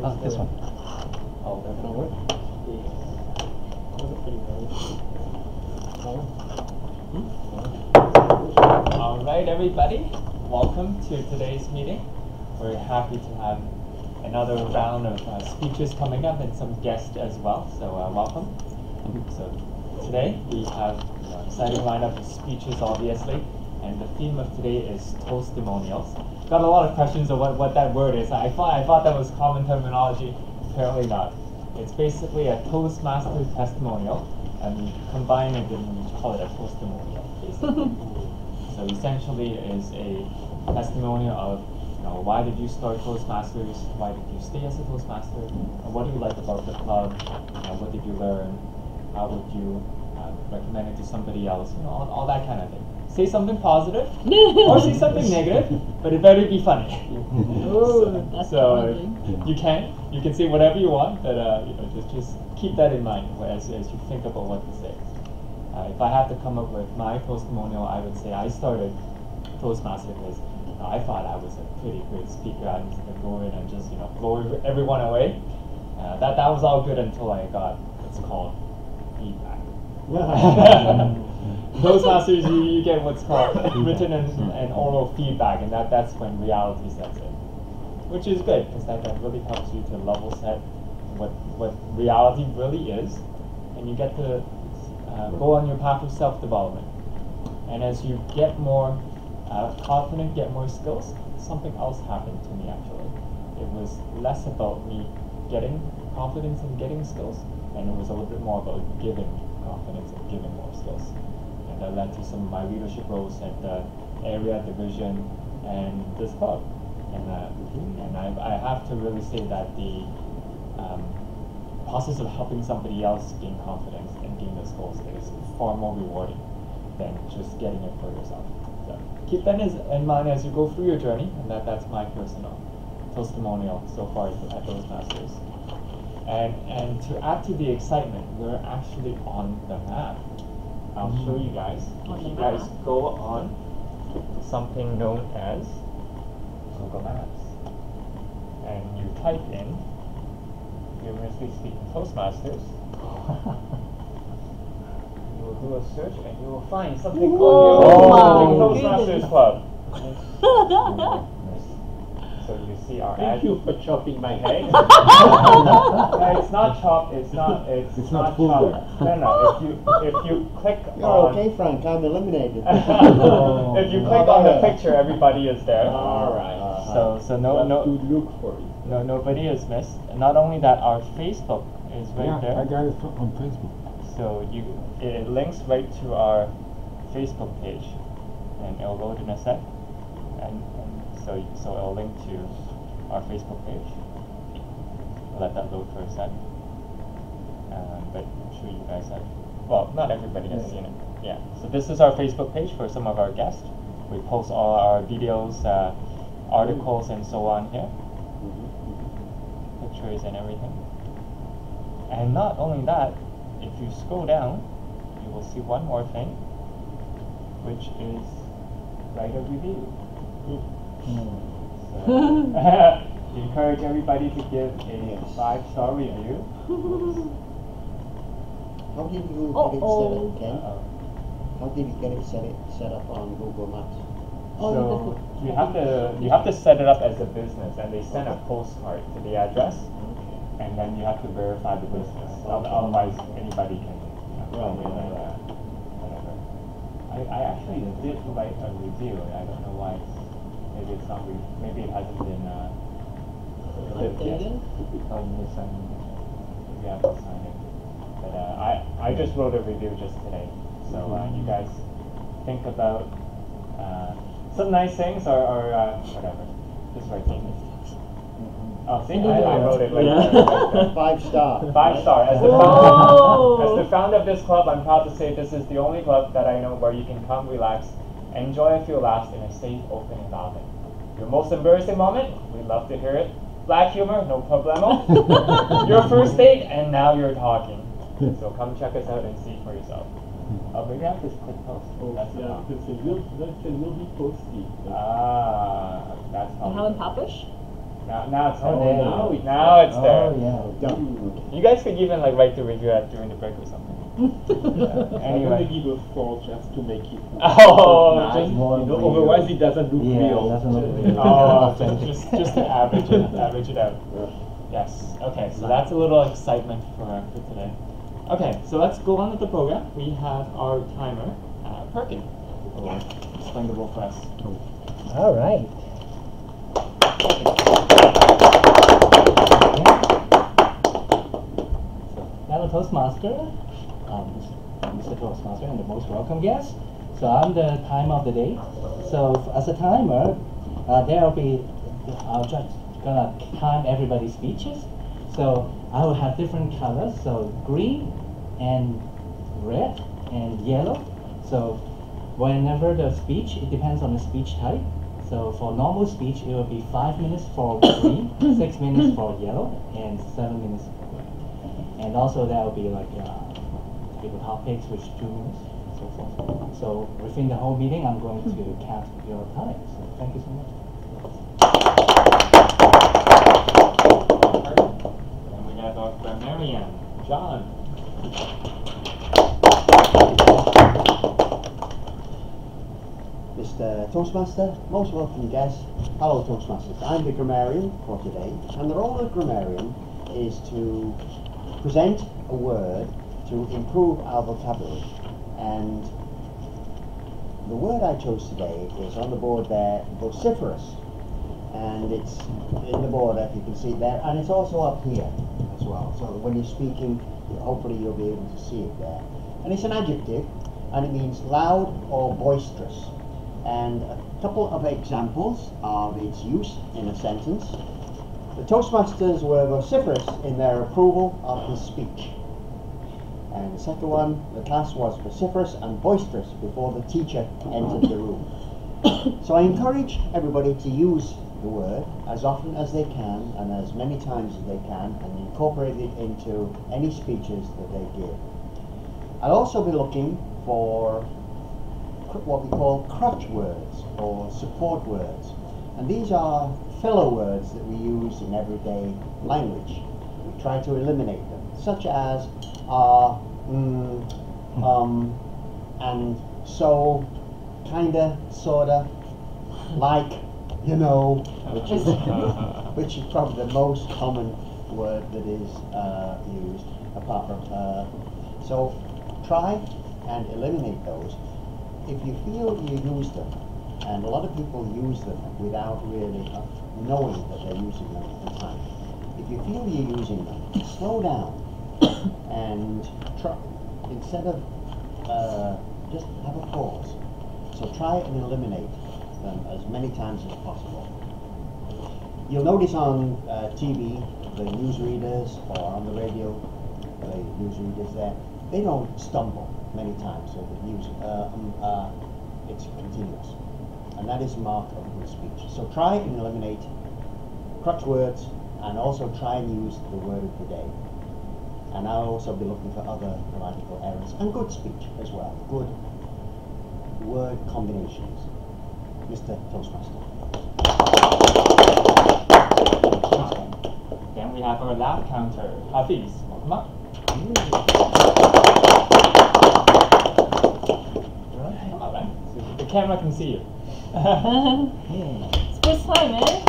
this one. Oh, that don't work? All right, everybody. Welcome to today's meeting. We're happy to have another round of speeches coming up and some guests as well. So welcome. So today we have an exciting lineup of speeches, obviously, and the theme of today is testimonials. Got a lot of questions of what that word is. I thought that was common terminology. Apparently not. It's basically a Toastmaster testimonial, and we combine it and we call it a testimonial, basically. So essentially it is a testimonial of, why did you start Toastmasters? Why did you stay as a Toastmaster? And what do you like about the club? What did you learn? How would you recommend it to somebody else? All that kind of thing. Say something positive or say something negative, but it better be funny. So you can say whatever you want, but just keep that in mind as you think about what to say. If I had to come up with my testimonial, I would say I started Toastmaster because I thought I was a pretty good speaker. I was going to go in and just blow everyone away. That was all good until I got what's called feedback. Toastmasters, you get what's called written and oral feedback, and that's when reality sets in, which is good because that really helps you to level set what reality really is, and you get to go on your path of self-development. And as you get more confident, get more skills, something else happened to me actually. It was less about me getting confidence and getting skills, and it was a little bit more about giving confidence and giving more skills. And that led to some of my leadership roles at the area, division, and this club. And I have to really say that the process of helping somebody else gain confidence and gain those skills is far more rewarding than just getting it for yourself. So keep that in mind as you go through your journey, and that's my personal testimonial so far at Toastmasters. And to add to the excitement, we're actually on the map. I'll show you guys. If you guys go on something known as Google Maps, and you type in, humorously speaking, Toastmasters, you will do a search and you will find something called Toastmasters Club. So you see our ad. Thank you for chopping my head. No, it's not chopped. It's not chopped. No. If you click You're on. okay, Frank. I'm eliminated. If you click on the picture, everybody is there. All right. So no. To look for it. No, nobody is missed. And not only that, our Facebook is right there. I got it on Facebook. So it links right to our Facebook page, and it'll load in a sec. And so it'll link to our Facebook page. I'll let that load for a sec. But I'm sure you guys have, well, not everybody has seen it. Yeah. So this is our Facebook page for some of our guests. We post all our videos, articles, and so on here. Pictures and everything. And not only that, if you scroll down, you will see one more thing, which is write a review. So, encourage everybody to give a 5-star review. How did you get it set up, Ken? How did you get it set up on Google Maps? So you have to set it up as a business, and they send a postcard to the address, and then you have to verify the business. Otherwise, anybody can. Whatever. I actually did write a review. I don't know why. Maybe it's not. Maybe it hasn't been. Updated? Maybe I haven't signed it. But I just wrote a review just today. So you guys think about some nice things or whatever. Just write things. Oh, see, I wrote it right there. 5-star. 5-star. As the founder of this club, I'm proud to say this is the only club that I know where you can come, relax, enjoy a few laughs in a safe, open environment. Your most embarrassing moment? We'd love to hear it. Black humor? No problemo. Your first date? And now you're talking. So come check us out and see for yourself. Maybe I have to click post. That's the problem. That will be posted. That's You haven't published? Now it's there. Oh, there. Now it's there. Oh, yeah. You guys could even like write the review during the break or something. I'm gonna Anyway. give a 4 just to make it Oh, nice. just- More real. Otherwise it doesn't look Yeah, real. it doesn't look real. Oh, just to average it out. Yes. Okay. So that's a little excitement for today. Okay. So let's go on with the program. We have our timer, Perkin, or explainable for us. All right. Hello, Toastmaster. Mr. Toastmaster and the most welcome guest. So I'm the time of the day. So as a timer, there'll be, I'll just gonna time everybody's speeches. So I will have different colors. So green and red and yellow. So whenever the speech, it depends on the speech type. So for normal speech, it will be 5 minutes for green, 6 minutes for yellow, and 7 minutes for red. And also there will be like typical topics, which 2 minutes, and so forth. So within the whole meeting, I'm going to count your time. So thank you so much. And we have our grammarian, John. Mr. Toastmaster, most welcome guests. Hello Toastmasters, I'm the grammarian for today, and the role of grammarian is to present a word to improve our vocabulary. And the word I chose today is on the board there, vociferous. And it's in the border, if you can see it there, and it's also up here as well. So when you're speaking, hopefully you'll be able to see it there. And it's an adjective, and it means loud or boisterous. And a couple of examples of its use in a sentence. The Toastmasters were vociferous in their approval of his speech. And the second one, the class was vociferous and boisterous before the teacher entered the room. So I encourage everybody to use the word as often as they can and as many times as they can, and incorporate it into any speeches that they give. I'll also be looking for what we call crutch words or support words, and these are filler words that we use in everyday language. We try to eliminate them, such as and so, kinda, sorta, like, you know, which is probably the most common word that is used, apart from so try and eliminate those. If you feel you use them, and a lot of people use them without really knowing that they're using them at the time. If you feel you're using them, slow down and try, instead of just have a pause. So try and eliminate them as many times as possible. You'll notice on TV, the newsreaders, or on the radio, the newsreaders there, they don't stumble many times, so the news, it's continuous. And that is a mark of a good speech. So try and eliminate crutch words, and also try and use the word of the day. And I'll also be looking for other grammatical errors, and good speech as well, good word combinations. Mr. Toastmaster. Then we have our laugh counter, Hafiz. Welcome up. Come on, man. So the camera can see you. It's first time, eh?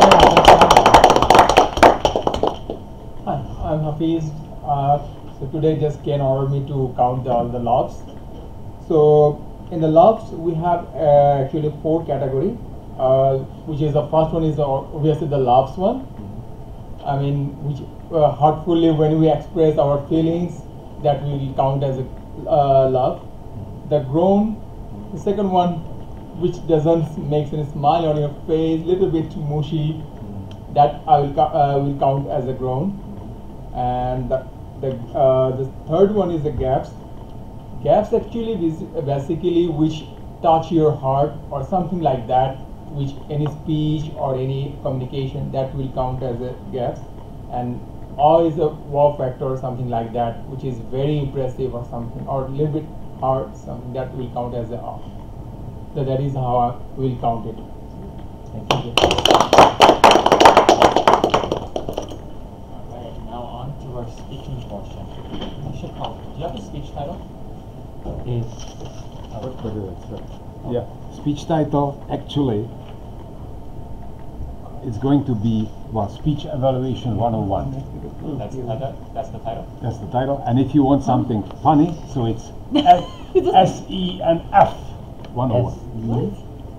Hi, I'm Hafiz. So today just Ken ordered me to count all the laughs. So in the laughs we have actually 4 categories, which is the first one is obviously the laughs one. I mean, which heartfully when we express our feelings, that will count as a laugh. The groan, the second one, which doesn't make any smile on your face, little bit mushy, that I will count as a groan. And the third one is the gaps. Gaps actually is basically which touch your heart or something like that, which any speech or any communication, that will count as a gaps. And awe is a wow factor or something like that, which is very impressive or something, or a little bit hard, something that will count as a awe. So that is how I will count it. Thank you. speaking portion. You should call. Do you have a speech title? Is Yeah, speech title actually is going to be, well, Speech Evaluation 101. That's the title. That's the title. That's the title. And if you want something funny, so it's SENF 101.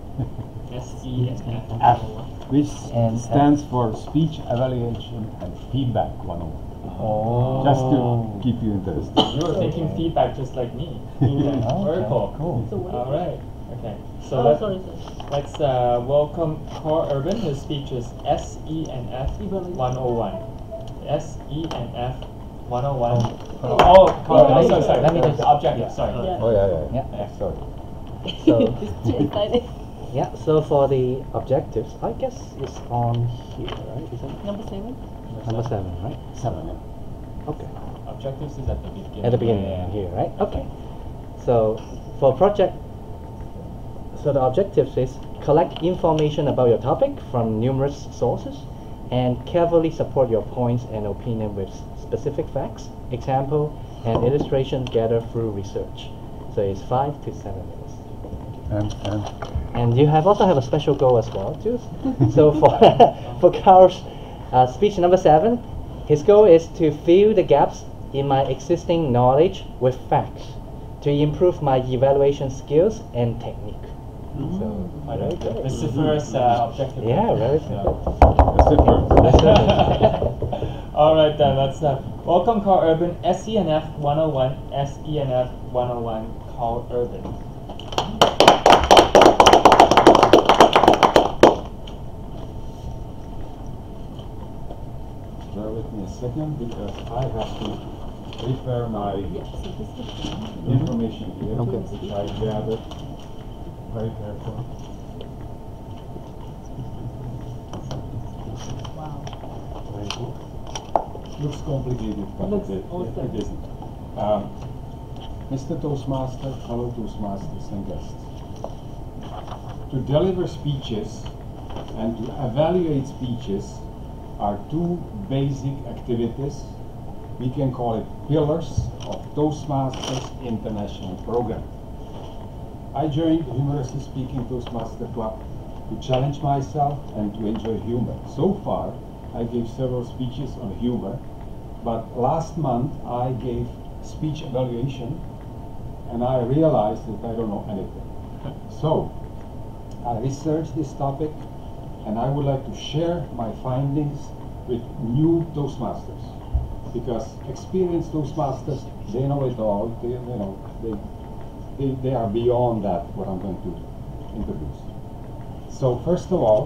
SENF. F, which And stands for Speech Evaluation and Feedback 101. Oh. Just to keep you interested. You were taking feedback just like me. Okay, very cool. Cool. All right. Okay. So Oh, sorry. let's welcome Carl Urban. His speech is SENF 101. SENF 101. Oh, Carl. Let me- So sorry. let me just- objective. yeah. Sorry. Yeah. Oh, yeah. Yeah. Sorry. So It's too exciting. yeah. So for the objectives, I guess it's on here, right? Is it Number 7. number 7, right? 7, yeah. Okay. Objectives is at the beginning. At the beginning Yeah, yeah. here, right? Okay. So for project, so the objectives is collect information about your topic from numerous sources and carefully support your points and opinion with specific facts, example, and illustration gathered through research. So it's 5 to 7 minutes. And you also have a special goal as well, too. So for Carl's speech number 7, his goal is to fill the gaps in my existing knowledge with facts to improve my evaluation skills and technique. So, very good. This is the first objective. Yeah, very Yeah. good. That's the first. All right then. Let's welcome Carl Urban. SENF 101. SENF 101. Carl Urban. Bear with me a second because I have to prepare my Yeah, so this is information here, Okay. which I gathered very carefully. wow. Very good. Looks complicated, but Looks it awesome. isn't. Mr. Toastmaster, fellow Toastmasters and guests. To deliver speeches and to evaluate speeches are two basic activities. We can call it pillars of Toastmasters International Program. I joined the Humorously Speaking Toastmaster Club to challenge myself and to enjoy humor. So far, I gave several speeches on humor, but last month I gave speech evaluation and I realized that I don't know anything. So, I researched this topic and I would like to share my findings with new Toastmasters, because experienced Toastmasters, they know it all. They are beyond that, what I'm going to introduce. So first of all,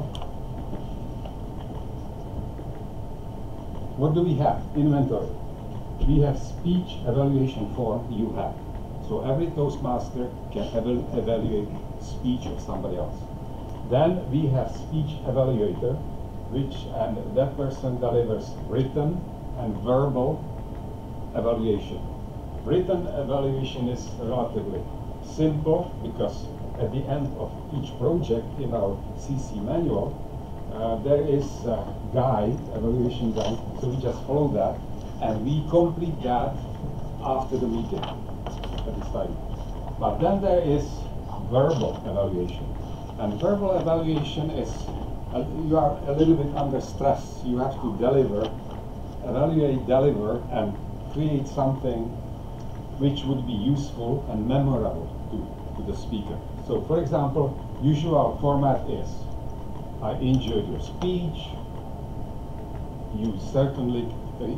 what do we have? Inventory. We have speech evaluation form. You have. So every Toastmaster can evaluate speech of somebody else. Then we have speech evaluator, and that person delivers written and verbal evaluation. Written evaluation is relatively simple because at the end of each project in our CC manual, there is a guide, evaluation guide, so we just follow that and we complete that after the meeting at the study. But then there is verbal evaluation. And verbal evaluation is, you are a little bit under stress. You have to deliver, evaluate, deliver, and create something which would be useful and memorable to the speaker. So, for example, usual format is, I enjoyed your speech, you certainly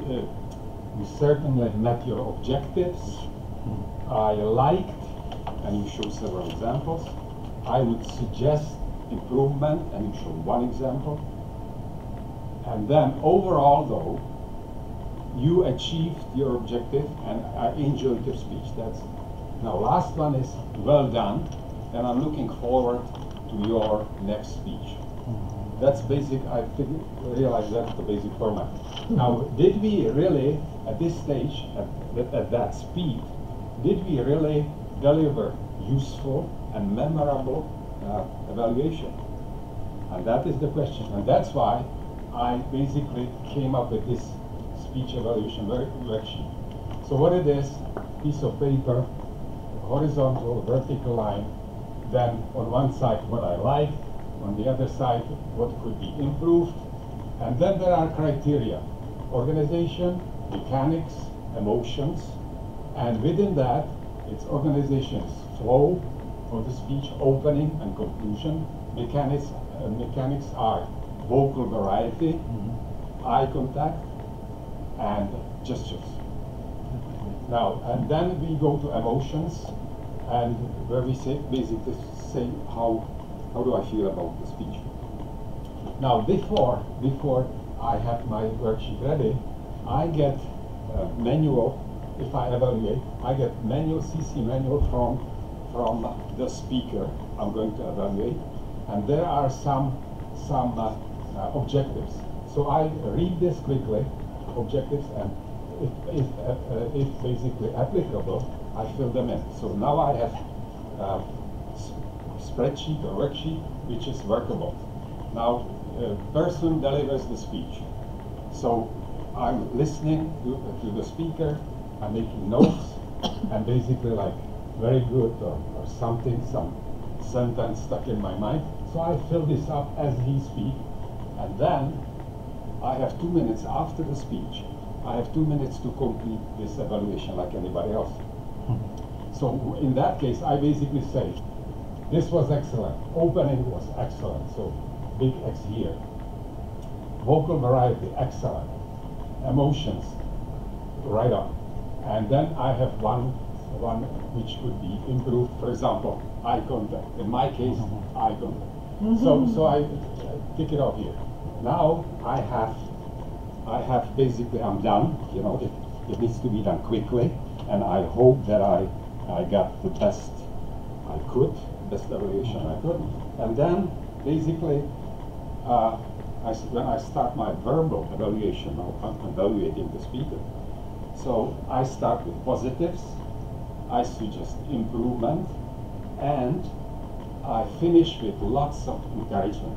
met your objectives, I liked, and you show several examples. I would suggest improvement, and you show one example. And then overall though, you achieved your objective and I enjoyed your speech. That's it. Now last one is well done, and I'm looking forward to your next speech. That's basic, I realize that's the basic format. Now, did we really, at this stage, at that speed, did we really deliver useful and memorable evaluation? And that is the question. And that's why I basically came up with this speech evaluation worksheet. So what it is, piece of paper, horizontal, vertical line, then on one side what I like, on the other side what could be improved, and then there are criteria: organization, mechanics, emotions, and within that it's organization's flow of the speech, opening and conclusion. Mechanics are vocal variety, eye contact, and gestures. Now, and then we go to emotions, and where we basically say how do I feel about the speech. Now, before I have my worksheet ready, I get a manual. If I evaluate, I get manual, CC manual from the speaker I'm going to evaluate, and there are some objectives. So I read this quickly, objectives, and if basically applicable, I fill them in. So now I have spreadsheet or worksheet which is workable. Now, person delivers the speech. So I'm listening to the speaker, I'm making notes, and basically like very good or something, some sentence stuck in my mind. So I fill this up as he speaks, and then I have 2 minutes after the speech. I have 2 minutes to complete this evaluation like anybody else. So in that case, I basically say, this was excellent, opening was excellent, so big X here. Vocal variety, excellent. Emotions, right on. And then I have one which could be improved. For example, eye contact. In my case, eye contact. So I tick it off here. Now I have basically, I'm done. You know, it needs to be done quickly, and I hope that I got the best I could, best evaluation I could. And then basically, when I start my verbal evaluation, I'm evaluating the speaker. So I start with positives, I suggest improvement, and I finish with lots of encouragement,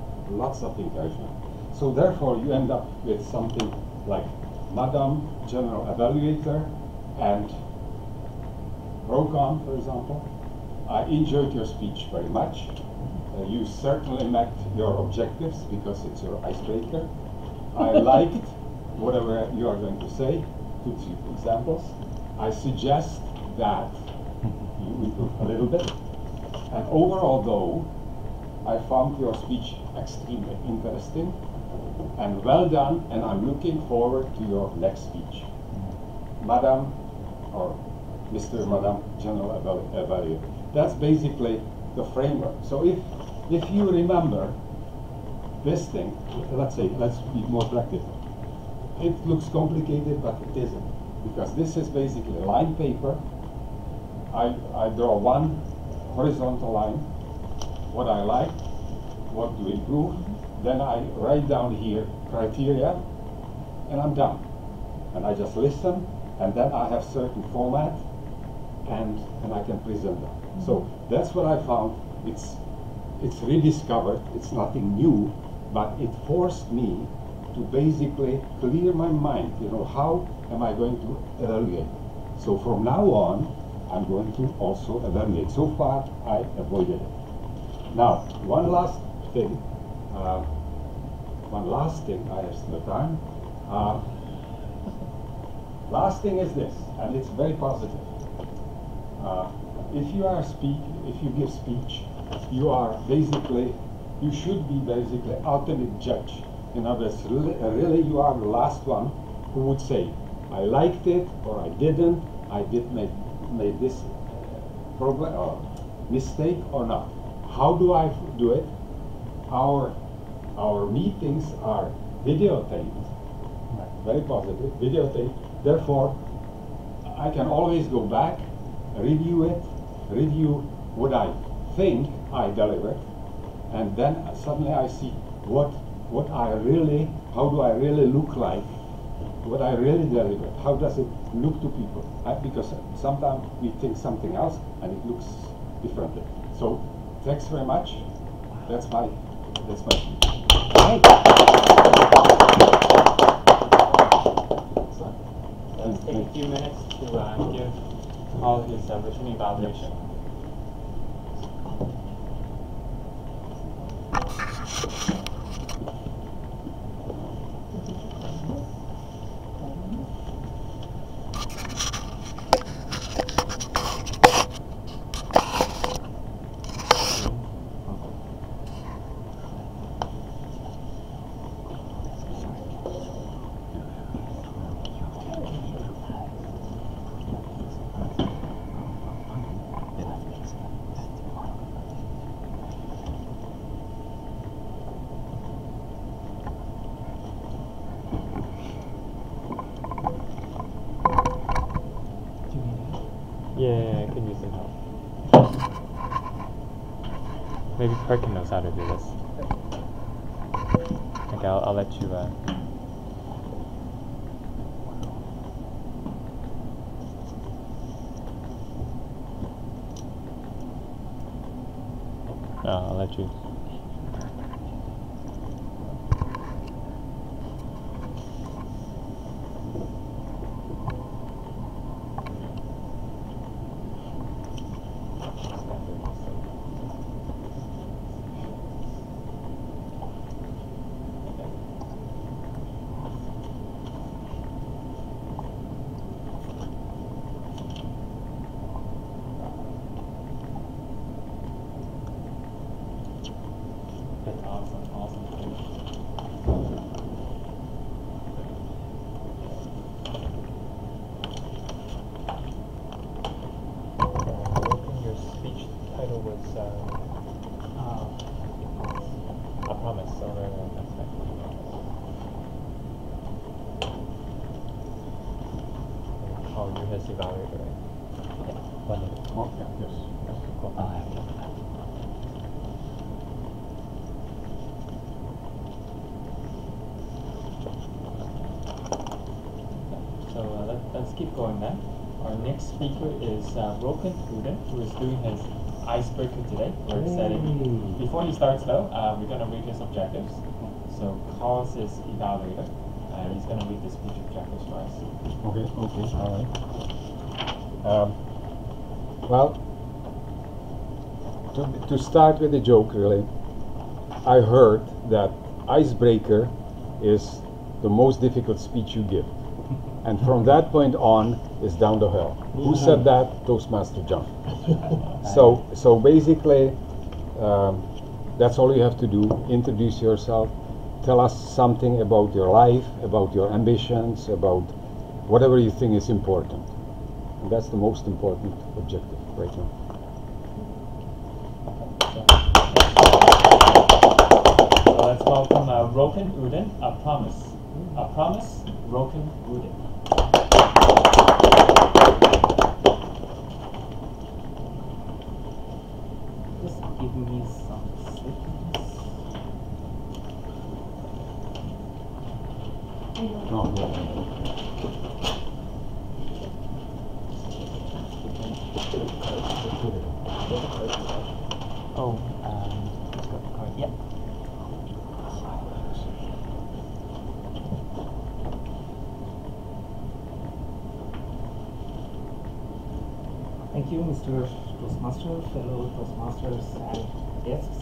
So therefore you end up with something like, Madam General Evaluator and Rokon, for example, I enjoyed your speech very much. You certainly met your objectives because it's your icebreaker. I liked whatever you are going to say. 2, 3 examples. I suggest that you improve a little bit. And overall though, I found your speech extremely interesting and well done, and I'm looking forward to your next speech. Madam, or Mr. Madam General Evaluator. That's basically the framework. So if you remember this thing, let's be more practical. It looks complicated, but it isn't, because this is basically a line paper. I draw one horizontal line, what I like, what to improve, then I write down here criteria, and I'm done. And I just listen, and then I have certain format, and I can present them. So that's what I found. It's rediscovered, it's nothing new, but it forced me to basically clear my mind. You know, how am I going to evaluate? So from now on, I'm going to also evaluate. So far, I avoided it. Now, one last thing, I have still time. Last thing is this, and it's very positive. If you give speech, you should be basically ultimate judge. In other words, really you are the last one who would say, I liked it or I didn't, I did make this problem or mistake or not. How do I do it? Our meetings are videotaped, very positive, videotaped. Therefore, I can always go back, review it, review what I think I delivered, and then suddenly I see how do I really look like, what I really delivered, how does it look to people? Because sometimes we think something else and it looks differently. So thanks very much. That's my speech. a few minutes to give all his written evaluation. Yeah, I could use some help. Maybe Perkin knows how to do this. Okay, I'll let you. I'll let you. That's awesome, awesome. Your speech title was A Promise, or that's right. Oh, you're his evaluator, right? Okay. One minute. Oh, yeah, yes. Cool. I'll have it. So let's keep going then. Our next speaker is Roken Uden, who is doing his icebreaker today. We're excited. Before he starts though, we're going to read his objectives. So Carl's his evaluator, and he's going to read the speech objectives for us. Okay, all right. Well, to start with a joke, really, I heard that icebreaker is the most difficult speech you give. And from that point on, it's down the hill. Who said that? Toastmaster John. So basically, that's all you have to do. Introduce yourself. Tell us something about your life, about your ambitions, about whatever you think is important. And that's the most important objective right now. So let's welcome Roken Uden, A Promise. A Promise, Roken Uden. Just give me some seconds. No, yeah. Oh, Yeah. Thank you, Mr. Toastmaster, fellow Toastmasters and guests.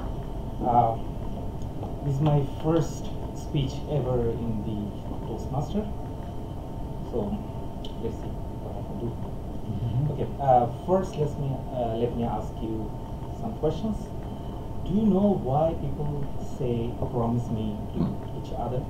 This is my first speech ever in the Toastmaster. So let's see what I can do. Okay. First, let me ask you some questions. Do you know why people say "promise me" to each other?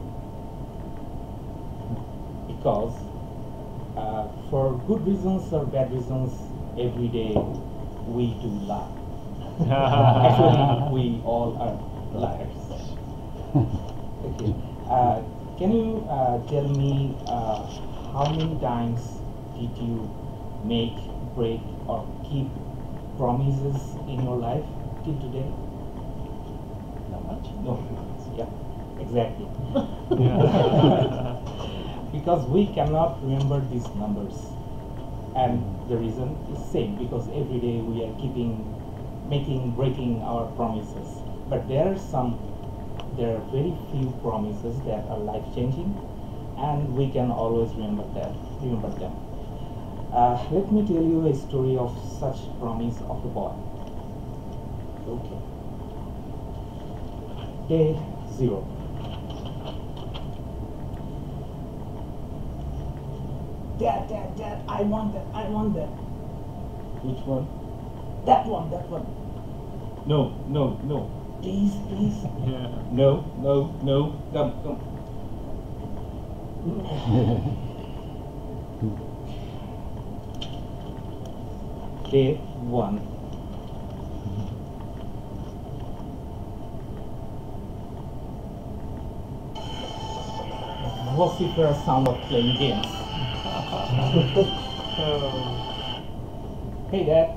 Because for good reasons or bad reasons, every day we do lie. Actually, we all are liars. Okay. Can you tell me how many times did you make, break, or keep promises in your life till today? Not much. No. Yeah. Exactly. Because we cannot remember these numbers, and the reason is same, because every day we are breaking our promises. But there are very few promises that are life-changing, and we can always remember that. Remember them. Let me tell you a story of such promise of a boy. Okay. Day 0. Dad, I want that. Which one? That one. No. Please. No. Come. Day 1. Vociferous sound of playing games. Hey Dad.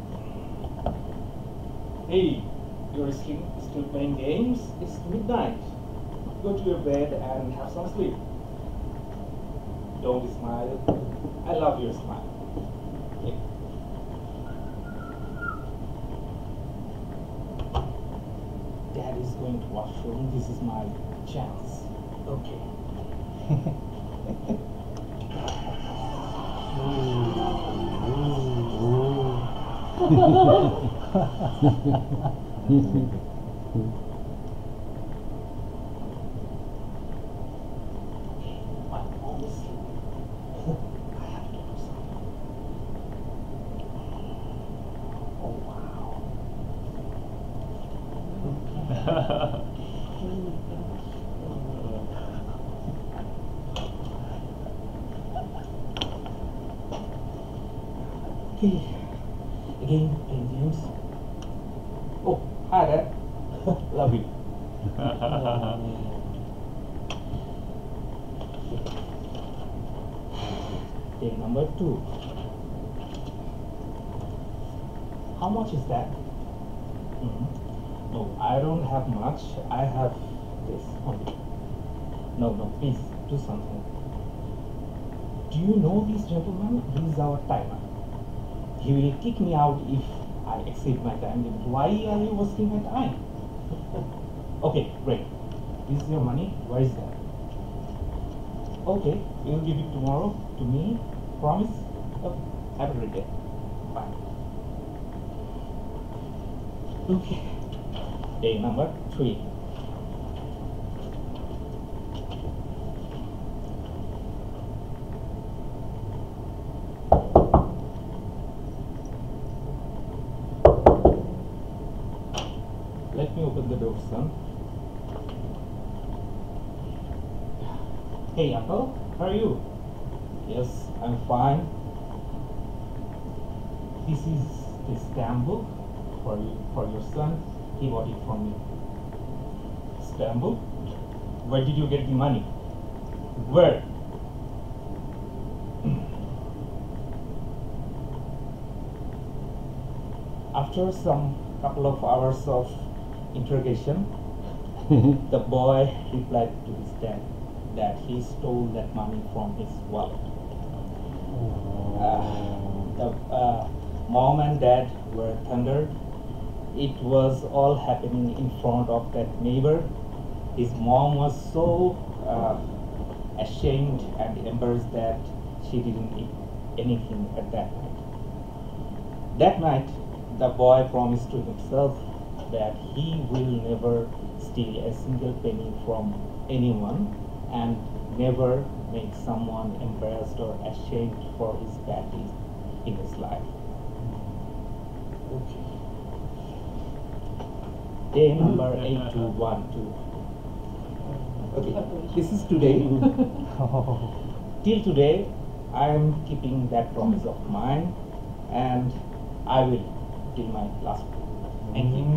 Hey, you're still playing games? It's midnight. Go to your bed and have some sleep. Don't smile. I love your smile. Okay. Dad is going to washroom. This is my chance. Okay. My mom is sleeping. I have to do something. Oh wow. Okay. Again, playing games. Oh, hi Dad. Love you. Day number 2. How much is that? No, I don't have much. I have this only. No, please do something. Do you know this gentleman? He is our timer. He will kick me out if I exceed my time limit. Why are you wasting my time? Okay, great. This is your money. Where is that? Okay, you'll give it tomorrow to me. Promise? Oh, have a great day. Bye. Okay. Day number 3. Let me open the door, son. Hey, uncle, how are you? Yes, I'm fine. This is the stamp book for your son. He bought it from me. Stamp book? Where did you get the money? Where? After some couple of hours of interrogation, the boy replied to his dad that he stole that money from his wallet. The mom and dad were thundered. It was all happening in front of that neighbor. His mom was so ashamed and embarrassed that she didn't eat anything at that night. That night, the boy promised to himself that he will never steal a single penny from anyone and never make someone embarrassed or ashamed for his bad deeds in his life. Okay. Day number 8212. Okay, this is today. Till today, I am keeping that promise of mine, and I will till my last breath. Thank you.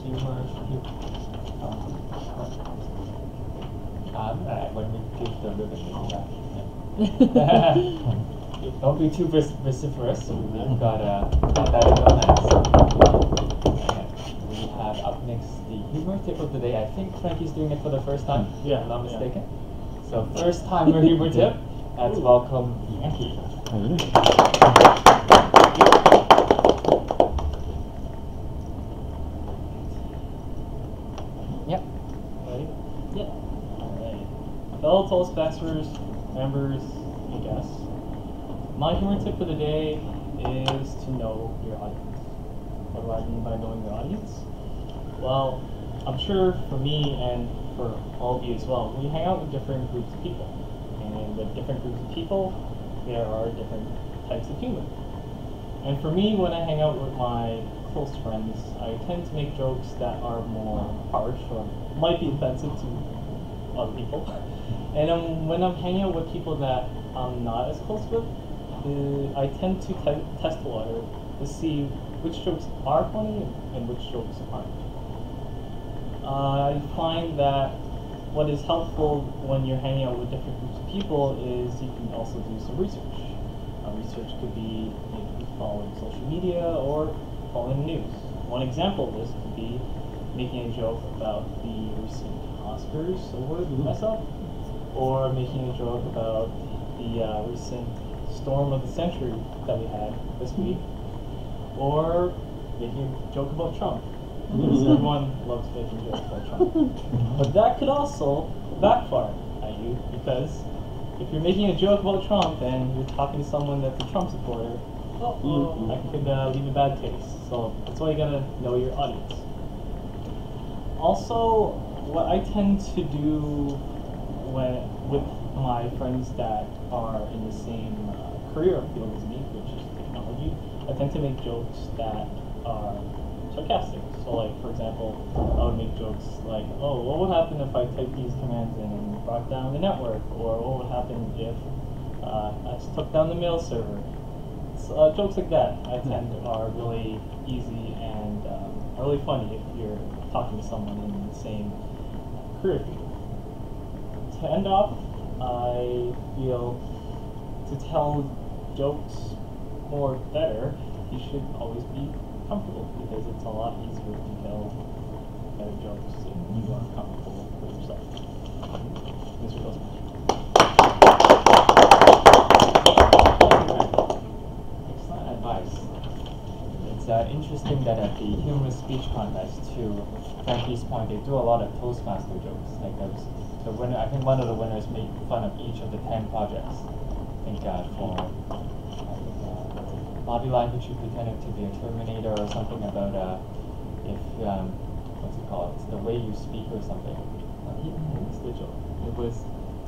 humor. When we give the ribbon, don't be too vociferous. We've got that in our hands. Okay. We have up next the humor tip of the day. I think Frankie's doing it for the first time, if I'm not mistaken. So first timer humor tip. Let's welcome Yankee. Yep. Ready? Yeah. Alright. Fellow Toastmasters, members, and guests. My humor tip for the day is to know your audience. What do I mean by knowing your audience? Well, I'm sure for me and for all of you as well, we hang out with different groups of people. And with different groups of people, there are different types of humor. And for me, when I hang out with my close friends, I tend to make jokes that are more harsh or might be offensive to other people. And when I'm hanging out with people that I'm not as close with, I tend to test the water to see which jokes are funny and which jokes aren't. I find that what is helpful when you're hanging out with different groups of people is you can also do some research. Research could be following social media or following the news. One example of this could be making a joke about the recent Oscars award mess up, or making a joke about the recent storm of the century that we had this week, or making a joke about Trump. Because everyone loves making jokes about Trump. But that could also backfire at you, because if you're making a joke about Trump and you're talking to someone that's a Trump supporter, that could leave a bad taste. So that's why you gotta know your audience. Also, what I tend to do with my friends that are in the same career field as me, which is technology, I tend to make jokes that are sarcastic. So like, for example, I would make jokes like, oh, what would happen if I typed these commands in and brought down the network? Or what would happen if I just took down the mail server? So, jokes like that, I tend are really easy and are really funny if you're talking to someone in the same career field. To end off, I feel to tell jokes more better, you should always be comfortable, because it's a lot easier to tell better jokes if you are comfortable with yourself. Mr. Toastmaster. Excellent advice. It's interesting that at the humorous speech contest, to Frankie's point, they do a lot of Toastmaster jokes. Like the winner, I think one of the winners made fun of each of the 10 projects. I think for body language, you pretended to be a Terminator or something about if what's it called? It's the way you speak or something. What's the joke? It was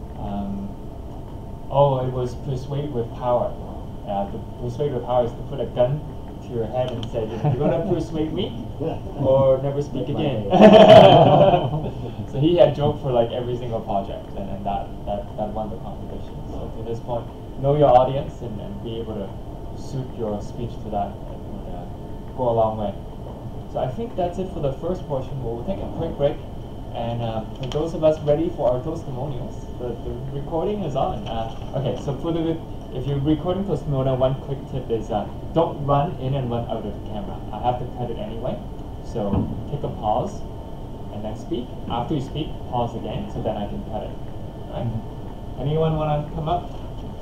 it was persuade with power. The persuade with power is to put a gun to your head and say, "You're gonna persuade me, or never speak again." So he had joke for like every single project, and that won the competition. So to this point, know your audience and be able to suit your speech to that, and go a long way. So I think that's it for the first portion. We'll take a quick break, and for those of us ready for our testimonials, the recording is on. Okay, so if you're recording testimonial, one quick tip is don't run in and run out of the camera. I have to cut it anyway, so take a pause and then speak. After you speak, pause again, so then I can cut it. All right? Anyone want to come up?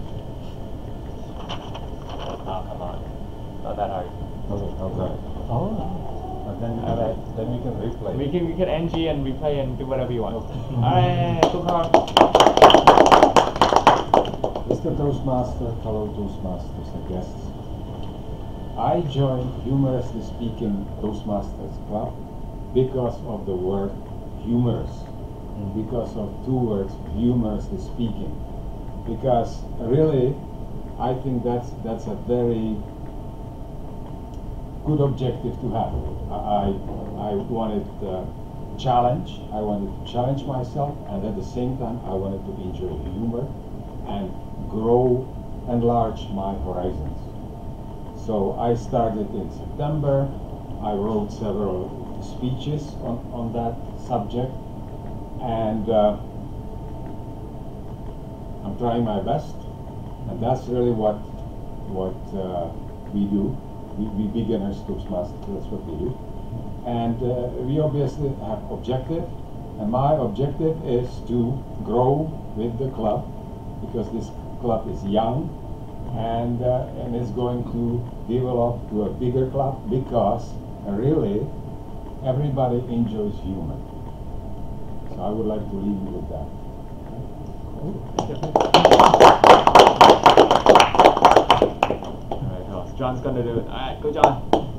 Oh, come on. Not that hard. Okay. Oh. And then, Alright. then we can replay. We can NG and replay and do whatever you want. Alright, Mr. Toastmaster, fellow Toastmasters and guests, I joined Humorously Speaking Toastmasters Club because of the word humorous, because of two words, humorously speaking. Because really, I think that's a very good objective to have. I wanted challenge. I wanted to challenge myself, and at the same time, I wanted to enjoy humor and grow, enlarge my horizons. So I started in September. I wrote several speeches on that subject, and I'm trying my best, and that's really what we do. We beginners Toastmasters, that's what we do. And we obviously have objective, and my objective is to grow with the club, because this club is young, and is going to develop to a bigger club, because really everybody enjoys humor. So I would like to leave you with that. Alright, cool. John's gonna do it. Alright, go John.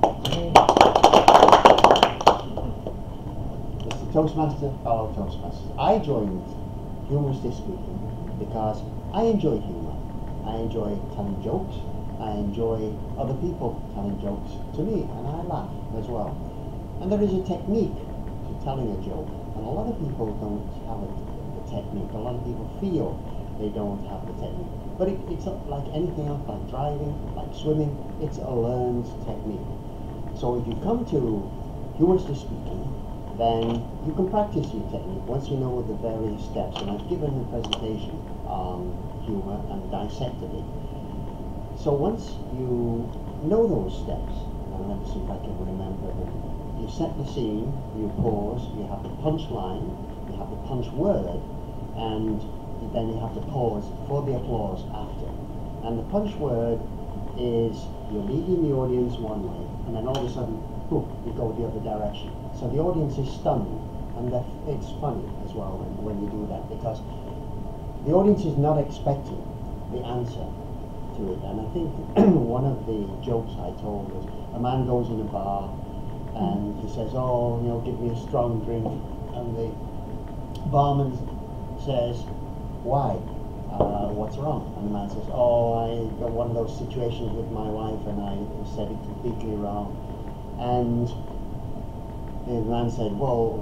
Mr. Toastmaster, fellow Toastmasters, I joined Humoristic Speaking because I enjoy humor. I enjoy telling jokes. I enjoy other people telling jokes to me, and I laugh as well. And there is a technique to telling a joke, and a lot of people don't have the technique. A lot of people feel they don't have the technique. But it's like anything else, like driving, like swimming, it's a learned technique. So if you come to Humoristic Speaking, then you can practice your technique once you know the various steps. And I've given a presentation on humor and dissected it. So once you know those steps, and let me see if I can remember them. You set the scene, you pause, you have the punch line, you have the punch word, and then you have to pause for the applause after. And the punch word is you're leading the audience one way, and then all of a sudden, boom, you go the other direction. So the audience is stunned, and it's funny as well when you do that, because the audience is not expecting the answer to it. And I think one of the jokes I told was a man goes in a bar and he says, oh, you know, give me a strong drink, and the barman says, why? What's wrong? And the man says, oh, I got one of those situations with my wife and I said it completely wrong. And the man said, well,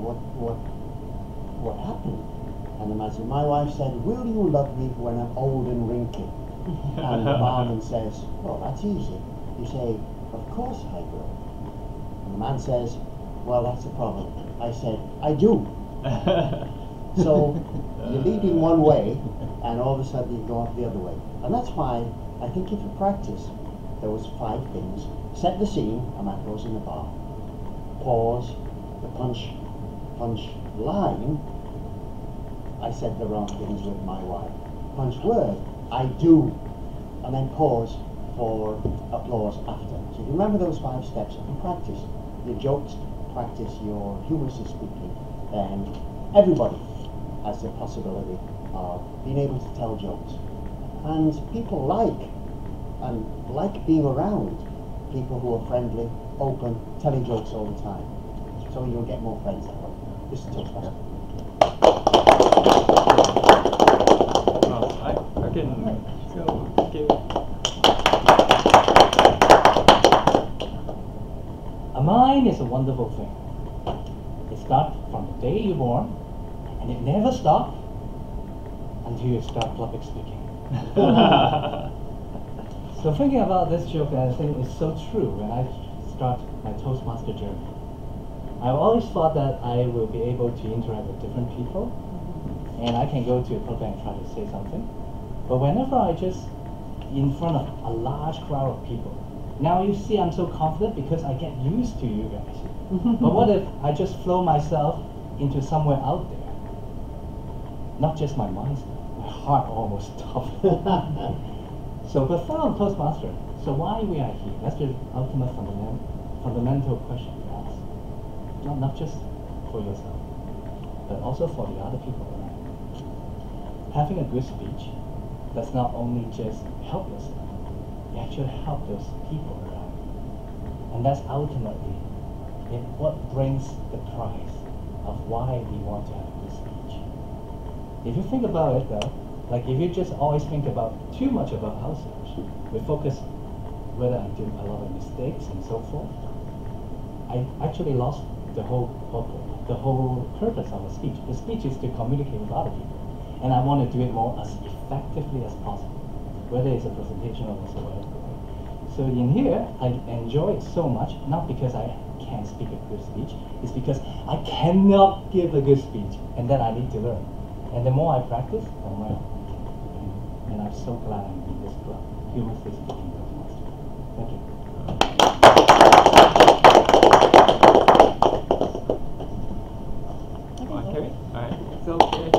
what happened? And the man said, my wife said, will you love me when I'm old and wrinkly? And the barman says, well, that's easy. You say, of course I will. And the man says, well, that's a problem. I said, I do. So you're leading one way, and all of a sudden you go off the other way. And that's why I think if you practice those 5 things, set the scene, a man goes in the bar, pause, the punch line, I said the wrong things with my wife. Punch word, I do, and then pause for applause after. So if you remember those 5 steps and practice your jokes, practice your humoristic speaking, then everybody has the possibility of being able to tell jokes. And people like being around people who are friendly, open, telling jokes all the time. So you'll get more friends that way. This is Toastmaster. Okay. So, thank you. A mind is a wonderful thing. It starts from the day you're born, and it never stops until you start public speaking. So thinking about this joke, I think it's so true when I start my Toastmaster journey. I've always thought that I will be able to interact with different people, and I can go to a pulpit and try to say something. But whenever I just in front of a large crowd of people, now you see I'm so confident because I get used to you guys. But what if I just flow myself into somewhere out there? Not just my mind, my heart almost stopped. So, but fellow Toastmaster, so why we are here? That's the ultimate fundamental question we ask. Not just for yourself, but also for the other people around. Having a good speech does not only just help yourself, you actually help those people around you. And that's ultimately what brings the prize of why we want to have a good speech. If you think about it though, like if you just always think about too much about ourselves, we focus whether I do a lot of mistakes and so forth, I actually lost the whole purpose of a speech. The speech is to communicate with other people. And I want to do it more as effectively as possible, whether it's a presentation or whatsoever. So in here, I enjoy it so much, not because I can't speak a good speech is because I cannot give a good speech, and then I need to learn. And the more I practice, the more I learn. And I'm so glad I'm in this club, Humorously Speaking Toastmaster. Thank you. Okay. Alright. So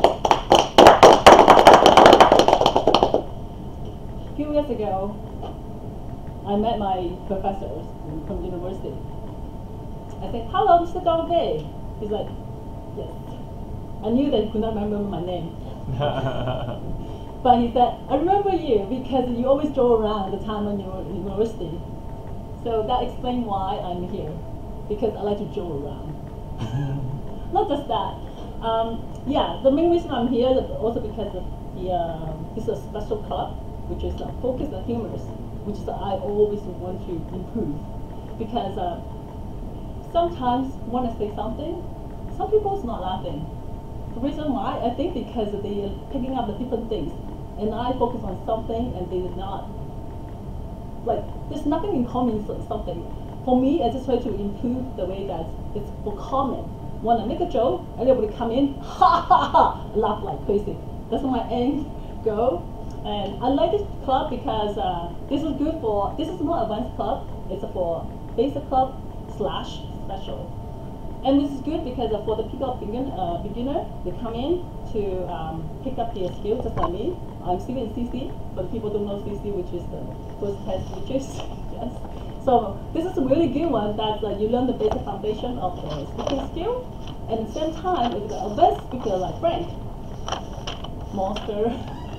A few years ago, I met my professors from university. I said, "Hello, Mr. Dong Day." He's like, "Yes." I knew that he could not remember my name. But he said, "I remember you because you always drove around the time when you were in university." So that explains why I'm here, because I like to drove around. Not just that. Yeah, the main reason I'm here is also because of it's a special club, which is focused on humorous, which is I always want to improve. Because sometimes when I say something, some people's not laughing. The reason why, I think because they are picking up the different things. And I focus on something and they did not, like, there's nothing in common with something. For me, I just try to improve the way that it's for common. When I make a joke, everybody come in, ha ha ha, laugh like crazy. That's my end goal. And I like this club because this is good for, this is not advanced club, it's for basic club / special. And this is good because for the beginner, they come in to pick up their skills just like me. I'm still in CC, but people don't know CC, which is the first class teachers. Yes. So this is a really good one that you learn the basic foundation of the speaking skill. And at the same time, with the advanced speaker like Frank, Monster,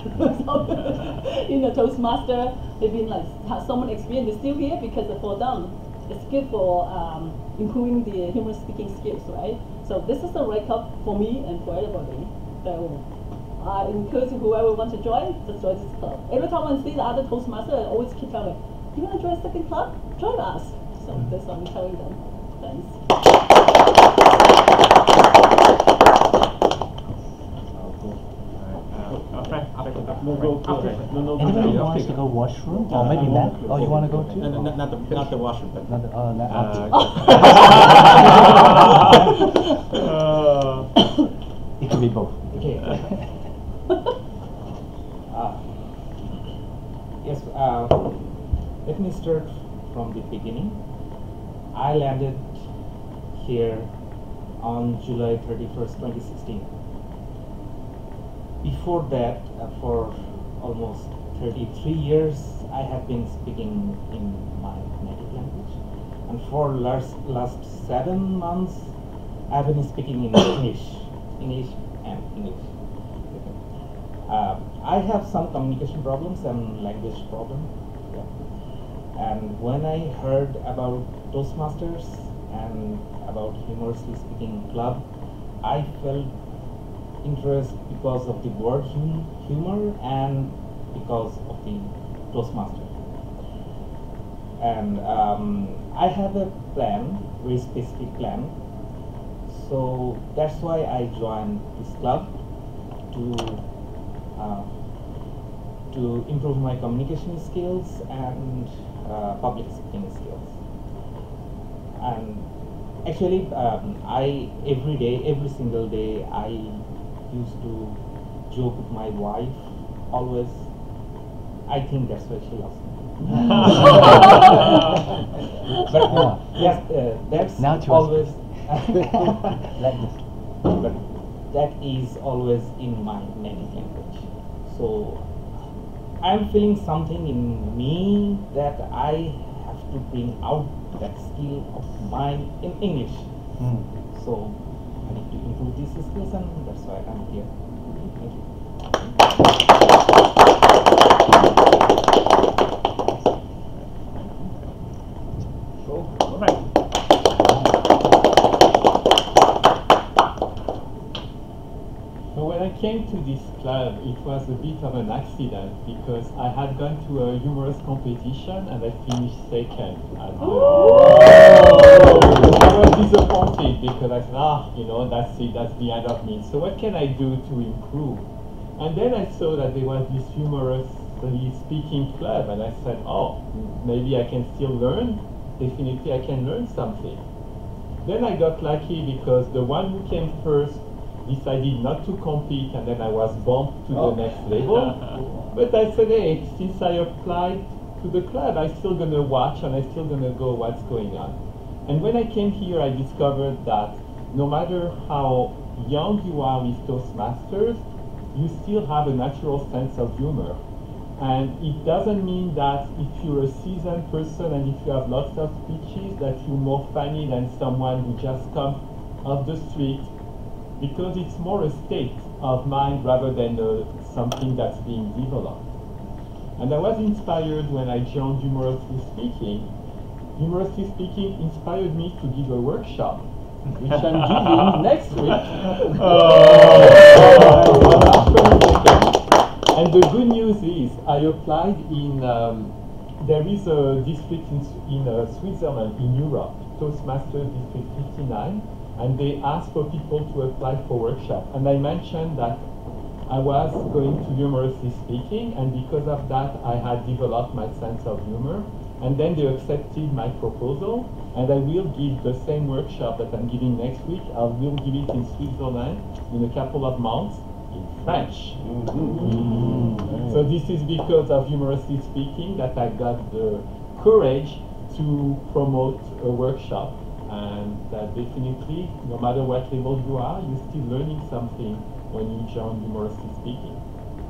Toastmaster, they've been like have so much experience. They're still here because for them, it's good for improving the humorous speaking skills, right? So this is the right club for me and for everybody. So I encourage whoever wants to join, just join this club. Every time I see the other Toastmaster, I always keep telling, "You want to join a second club? Join us." So that's what I'm telling them. Thanks. Anybody wants to go washroom? Or maybe Matt? Oh, you want to go too? Not the washroom, but Not the, it can be both. Okay. Yes, let me start from the beginning. I landed here on July 31st, 2016. Before that, for almost 33 years, I have been speaking in my native language. And for last 7 months, I have been speaking in English and English. I have some communication problems and language problems. Yeah. And when I heard about Toastmasters and about Humorously Speaking Club, I felt interest because of the word humor and because of the Toastmaster. And I have a plan, very specific plan. So that's why I joined this club to improve my communication skills and public speaking skills. And actually, every single day, I used to joke with my wife. Always, I think that's why she loves me. But yes, that's Now to always. Like this. But that is always in my native language. So I'm feeling something in me that I have to bring out that skill of mine in English. So I need to improve these skills, and that's why I'm here. Thank you. all right. So when I came to this club, it was a bit of an accident because I had gone to a humorous competition and I finished second. I was disappointed because I said, that's it, that's the end of me. So what can I do to improve? And then I saw that there was this Humorously Speaking Club, and I said, maybe I can still learn. Definitely I can learn something. Then I got lucky because the one who came first decided not to compete, and then I was bumped to the next level. But I said, hey, since I applied to the club, I'm still gonna watch and I'm still gonna go what's going on. And when I came here, I discovered that no matter how young you are with Toastmasters, you still have a natural sense of humor. And it doesn't mean that if you're a seasoned person and if you have lots of speeches that you're more funny than someone who just comes off the street, because it's more a state of mind rather than something that's being developed. And I was inspired when I joined Humorously Speaking. Humorously Speaking inspired me to give a workshop, which I'm giving next week. And the good news is, I applied in, there is a district in Switzerland, in Europe, Toastmasters District 59, and they asked for people to apply for workshop. And I mentioned that I was going to Humorously Speaking, and because of that, I had developed my sense of humor. And then they accepted my proposal, and I will give the same workshop that I'm giving next week. I will give it in Switzerland in a couple of months in French. So this is because of Humorously Speaking that I got the courage to promote a workshop, and definitely, no matter what level you are, you're still learning something when you join Humorously Speaking.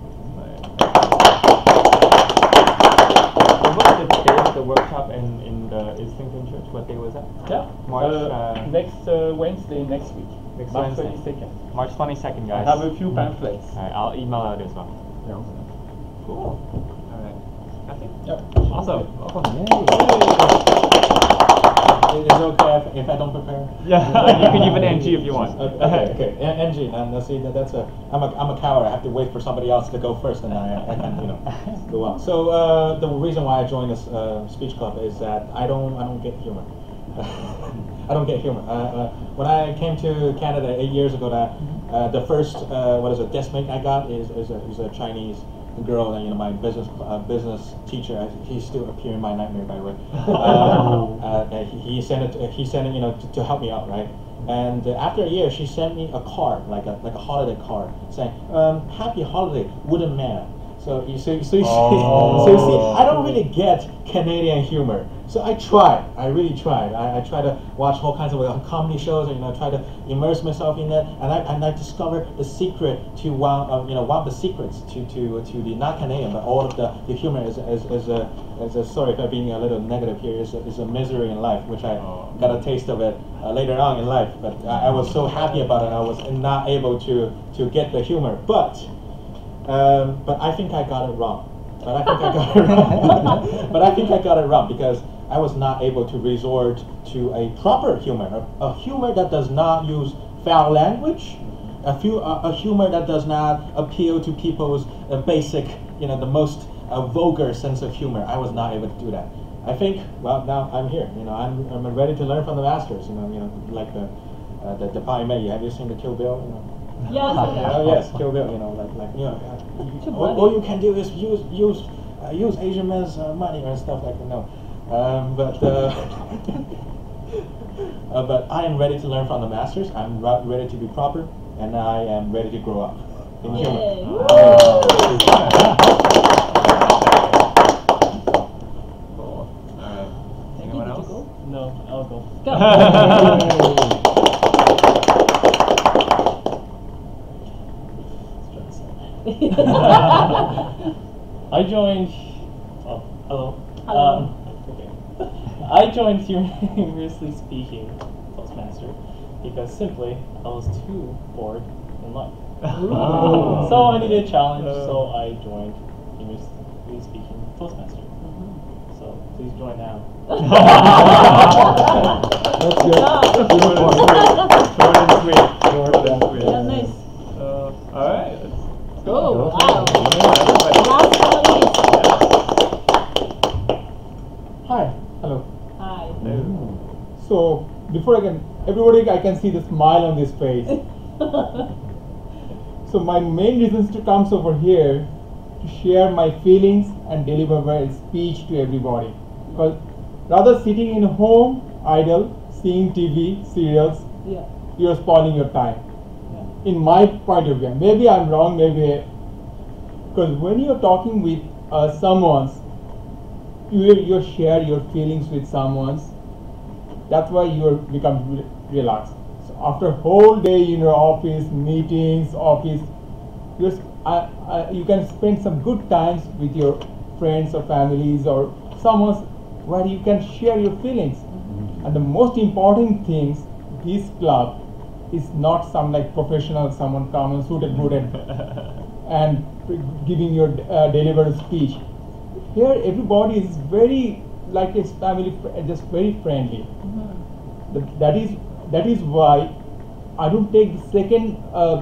What was the day of the workshop in the Islington Church? What day was that? Yeah, March, next Wednesday next week. Next March Wednesday. 22nd. March 22nd, I guys. have a few pamphlets. Alright, I'll email out as well. Cool. Alright. Nothing? Yep. Awesome. Welcome. Is it okay if I don't prepare? Yeah, you can give an NG if you want. Okay. NG, and see that's I'm a coward. I have to wait for somebody else to go first, and I can go on. So the reason why I joined this speech club is that I don't get humor. I don't get humor. When I came to Canada 8 years ago, the first deskmate I got is a Chinese girl, and my business teacher. He still appears in my nightmare, by the way. He sent it to help me out, right? And after a year, she sent me a card, like a holiday card, saying "Happy Holiday, Wooden Man." So you see, I don't really get Canadian humor. So I really tried. I try to watch all kinds of comedy shows, and try to immerse myself in that. And I discovered the secret to one of the secrets to the not Canadian, but all of the humor is a sorry if I'm being a little negative here, is a misery in life, which I got a taste of it later on in life. But I was so happy about it. I was not able to get the humor, but I think I got it wrong. But I think I got it wrong because I was not able to resort to a proper humor, a humor that does not use foul language, a humor that does not appeal to people's basic, the most vulgar sense of humor. I was not able to do that. I think, well, now I'm here. I'm ready to learn from the masters. Like the Pai Mei. Have you seen the Kill Bill? Yes. Yes, Kill Bill. All you can do is use Asian men's money or stuff like that. No, but I am ready to learn from the masters. I'm ready to be proper, and I am ready to grow up in humor. Cool. Alright. Anyone else? No, I'll go. I joined. Oh, hello. Hello. Okay. I joined Humorously Speaking Toastmaster because simply I was too bored in life. So I needed a challenge, so I joined Humorously Speaking Toastmaster. So please join now. That's good. Short and sweet. Yeah, nice. Alright. Oh, wow. Last but not least. Hi. Hello. Hi. So before everybody I can see the smile on this face. So my main reasons to come over here to share my feelings and deliver my speech to everybody. Because rather sitting in home, idle, seeing TV, serials, Yeah. you're spoiling your time. In my point of view, maybe I'm wrong, maybe, because when you're talking with someone, you share your feelings with someone. That's why you become relaxed. So after a whole day in your office, meetings, office, you can spend some good times with your friends or families or someone where you can share your feelings. And the most important things, this club is not some like professional, someone come and suited, booted, and giving your delivered speech. Here, everybody is very like it's family, just very friendly. That is why I don't take the second.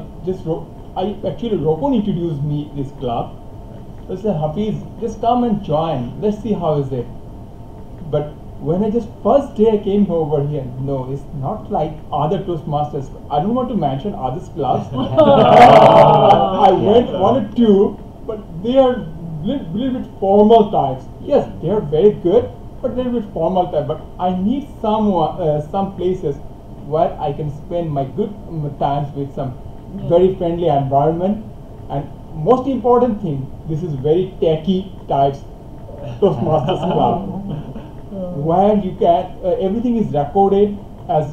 Rokon introduced me this club. I said, Hafiz, just come and join. Let's see how is it. But when I just first day I came over here, no, it's not like other Toastmasters. I don't want to mention other clubs. I went one or two, but they are little bit formal types. Yes, they are very good, but little bit formal type. But I need some places where I can spend my good times with some very friendly environment. And most important thing, this is very techy types Toastmasters club. Where you can everything is recorded as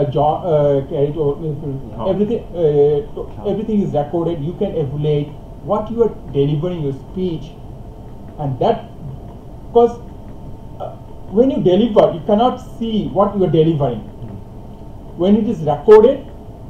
everything is recorded. You can evaluate what you are delivering your speech, and that because when you deliver, you cannot see what you are delivering. When it is recorded,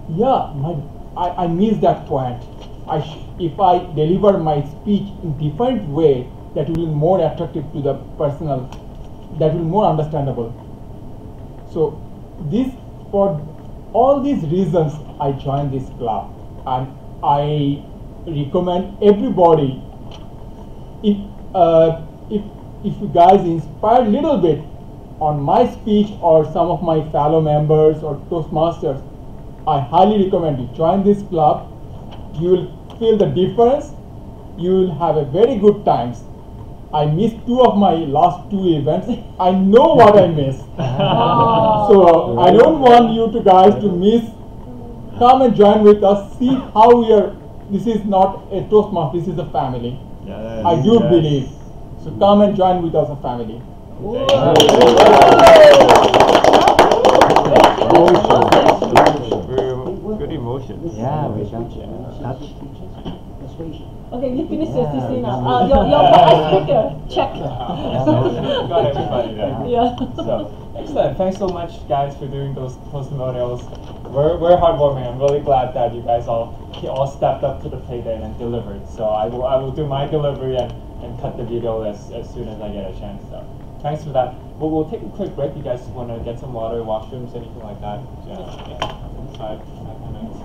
I miss that point. If I deliver my speech in different way, that will be more attractive to the personal. That will be more understandable. So for all these reasons, I joined this club, and I recommend everybody. If you guys inspire a little bit on my speech or some of my fellow members or Toastmasters, I highly recommend you join this club. You will feel the difference. You will have a very good times. I missed 2 of my last 2 events. I know what I missed. So I don't want you guys to miss. Come and join with us. See how we are. This is not a Toastmaster. This is a family. Yes, I do believe. So come and join with us, a family. Good emotions. Yeah, we can touch. Okay, you finish your CC now. Your speaker, check. Got everybody there. Yeah. So, excellent. Thanks so much, guys, for doing those testimonials. We're heartwarming. I'm really glad that you guys all stepped up to the plate and delivered. So I will do my delivery and cut the video as soon as I get a chance. So thanks for that. We'll take a quick break. You guys want to get some water, washrooms, anything like that? Yeah. 5 minutes.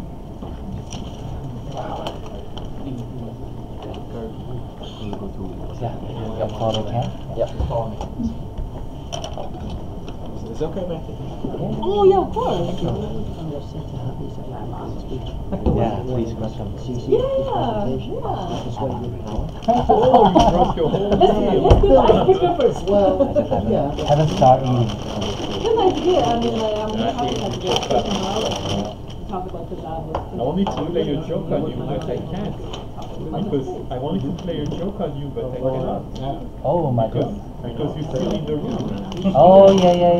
Yep, photo cam. Yep. Is it okay, Matthew? Oh yeah, of course. Yeah, please question. Yeah. Oh, you broke your whole Let's do the icebreaker first. Well, Haven't started eating. Good idea. I mean, I'm really happy to get talk about the lab. I wanted to play a joke on you, but I can't. Because I wanted to play a joke on you, but I cannot. Oh my God. Because you're still in the room. Oh yeah.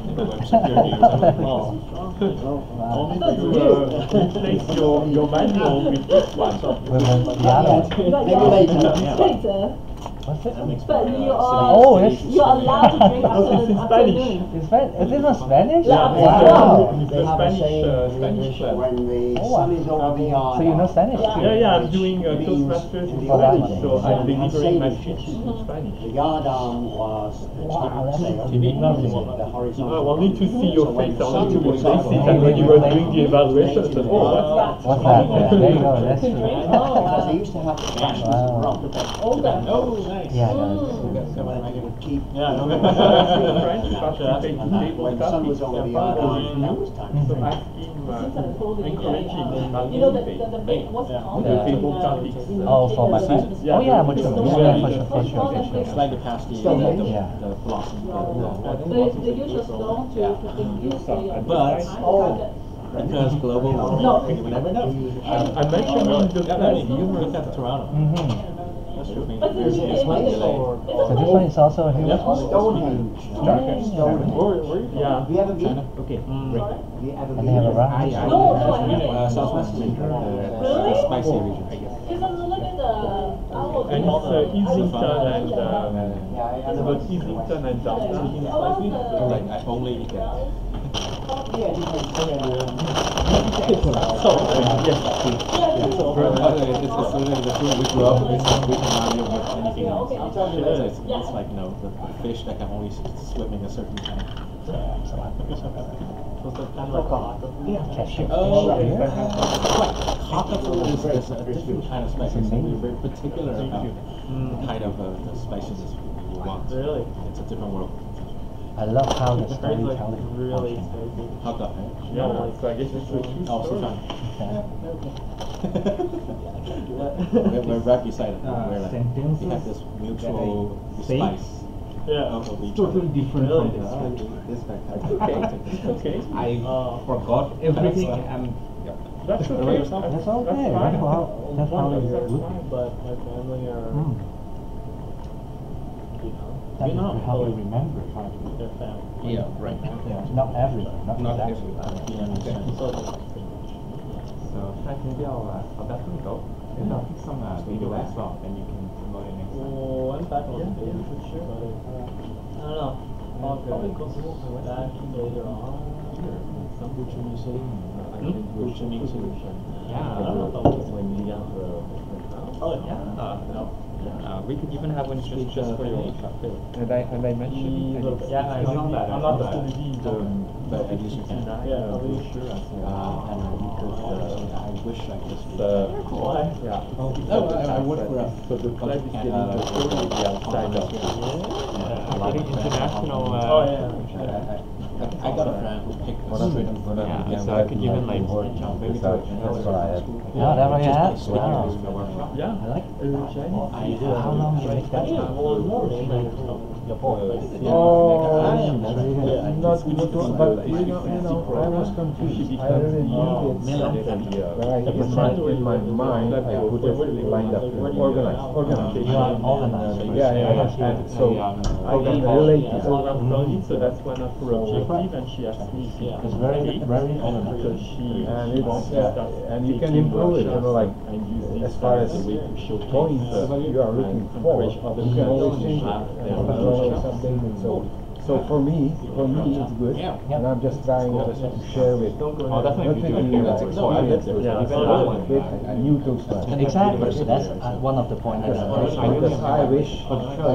Only to replace your manual with this one. With the other one. maybe later. Later. What's it? But you are Oh, it's you're allowed to drink after It's in after Spanish. noon. Is this not Spanish? Yeah. Wow. It's They the have a Spanish, saying in Spanish English, club. when the Oh, sun is over the yard. So you know Spanish too? Yeah, I'm doing Means Toastmasters in in the Spanish, olden so days, I'm when delivering my sailors speeches in Spanish. The yardarm was the Wow, top that's sail, unique. the horizontal. I wanted to see your So when face, the I sun wanted to was replace up, it, and when you were doing the evaluation, I said, oh, what's that? What's that? Yeah, there you go. That's true. Oh, because wow. they used to have flashes Wow. rum. Older. So Yeah, would keep. Yeah, no, French And participate in table when the sun was topics. over the Yeah, island, that was time. So ask him, encouraging You know, the big, what's it called? the table topics. Oh, for my season? Yeah, Oh, yeah, the- for sure. the- Yeah, for the- sure, for sure, for It's sure. Like the pasty, Stonehenge? Yeah. the blossom. They use a stone to use the But- target. Because global warming, No. you never know. I mentioned in the Yeah, I mean, you look at Toronto. That's true. But There's it's a slight delay. So this one is also a human one? Stonehenge. Stonehenge. Yeah. Have you ever been? China? Okay. Have you ever And been? they have a round. No, I haven't. Southwest, Really? the spicy region, I guess. Because look at the owl. And it's Islington and Yeah, I know. about Islington and downtown. Like, I only eat that. It's literally the food we grew up with, we cannot live with anything else. It's like, no, the fish that can only swim in a certain tank. Cashew. Oh, fish. yeah. Haka food is a different kind of spices, and we're very particular about the kind of the spices we want. Really? It's a different world. I love how the It's like storytelling really function. spicy. Haka, right? Yeah, so I guess it's a true Oh, story. Sichuan. Okay. We're right beside it. We're like, sentences we have this mutual say- spice Yeah. of each Totally other. different Really? from this. Okay. I Oh. forgot everything. That's okay. That's okay. That's how fine. it That's looks. fine. But my family are, Mm. you know, That's how you remember. their family. Yeah, right. Yeah, not everything. Not exactly. So, So maybe I'll definitely go. Maybe I'll pick some video as well, and you can promote it next time. one fact on the page for sure, but I don't know. I'll probably go back later on. Some Ho Chi Minh City. Ho Chi Minh City. Yeah, I don't know if I was when we got Oh, yeah. No. we could even have one just for your workshop too. And I mentioned Yeah, I saw that. I'm not the But at least you can. Yeah, are you sure? And I wish I could speak. Why? yeah. I work for a So the club is getting the story the outside of Getting international. Oh, yeah. I got a friend who picked a straight up Yeah, so I could even like maybe do it. Yeah, that way you have. Wow. Yeah. I like Chinese. How long do you make that? But you know, I was confused. I already knew it. When I decided in my mind, I put it lined up, organized. You are organized. Yeah. And so I can relate to that. So that's one of her objectives, and she asked me if It's very, very organized. because she And it's and you can improve it, like as far as points you are looking for, you can always change it. So for me it's good, and I'm just trying to share with I'll definitely be doing you, that. like, So I did. Yeah, Even so that one. with new Toastmasters. Exactly. That's one of the points. Because I wish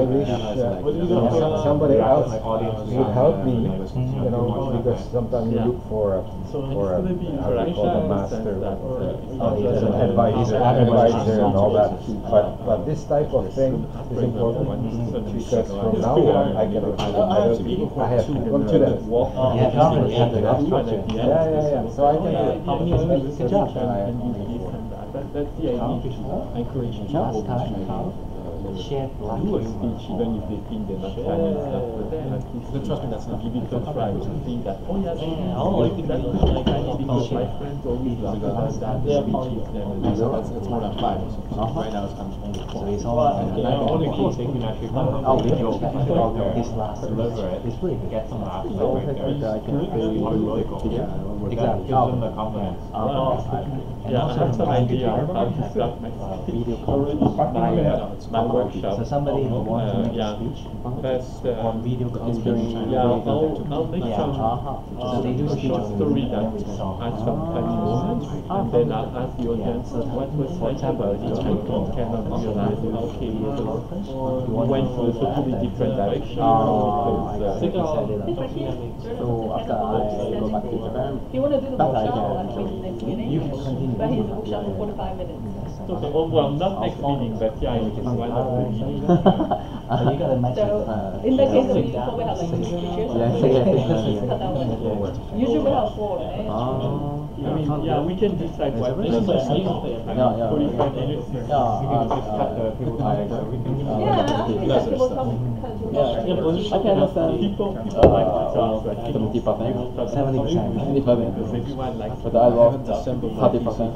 somebody else would help me, you know, because sometimes you look for a how do you call the master, as an advisor and all that. But this type of thing is important because from now on I can I have to come to that. Yeah, you already have the right structure. Yeah. So I can. Good job. That's the idea. Encourage people Last to time, shared like do a you. speech even if they think they're not Chinese enough, but then at least Trust me, that's not give it a try to think that, oh yeah, Oh, that could be like Chinese because my friends always laugh about that Yeah, speech with them. And It's more than 5. So right now it's only 4. So it's all Only key thing you actually Oh, video this last deliver it, it's pretty good. get some laughs right there. Really cool. Exactly. Gives them the confidence. yeah, I have some idea of how to start my speech. My workshop. So somebody who wants to make yeah. a speech But on video conference. yeah, I'll make Yeah. some So they do a speech short on story video. that has some funny moments, and then I'll ask the audience what was funny about it, and we can kind of realize, okay, so we went to a totally different direction because So after I go back to Japan, He wanted to do the But I workshop can- like next meeting, You can continue. but his workshop in 45 minutes. well, not next meeting, but yeah, it is one So you got a match. So in that case, we probably have like 2 teachers. Cut that one. Usually we have 4, right? I mean, yeah, we can decide what Yeah, yeah. 45 minutes. We can just cut the table topics. So we can Yeah, I think that people come kind of I can understand. people like themselves, like 70%. because everyone likes But I love the simple 30%.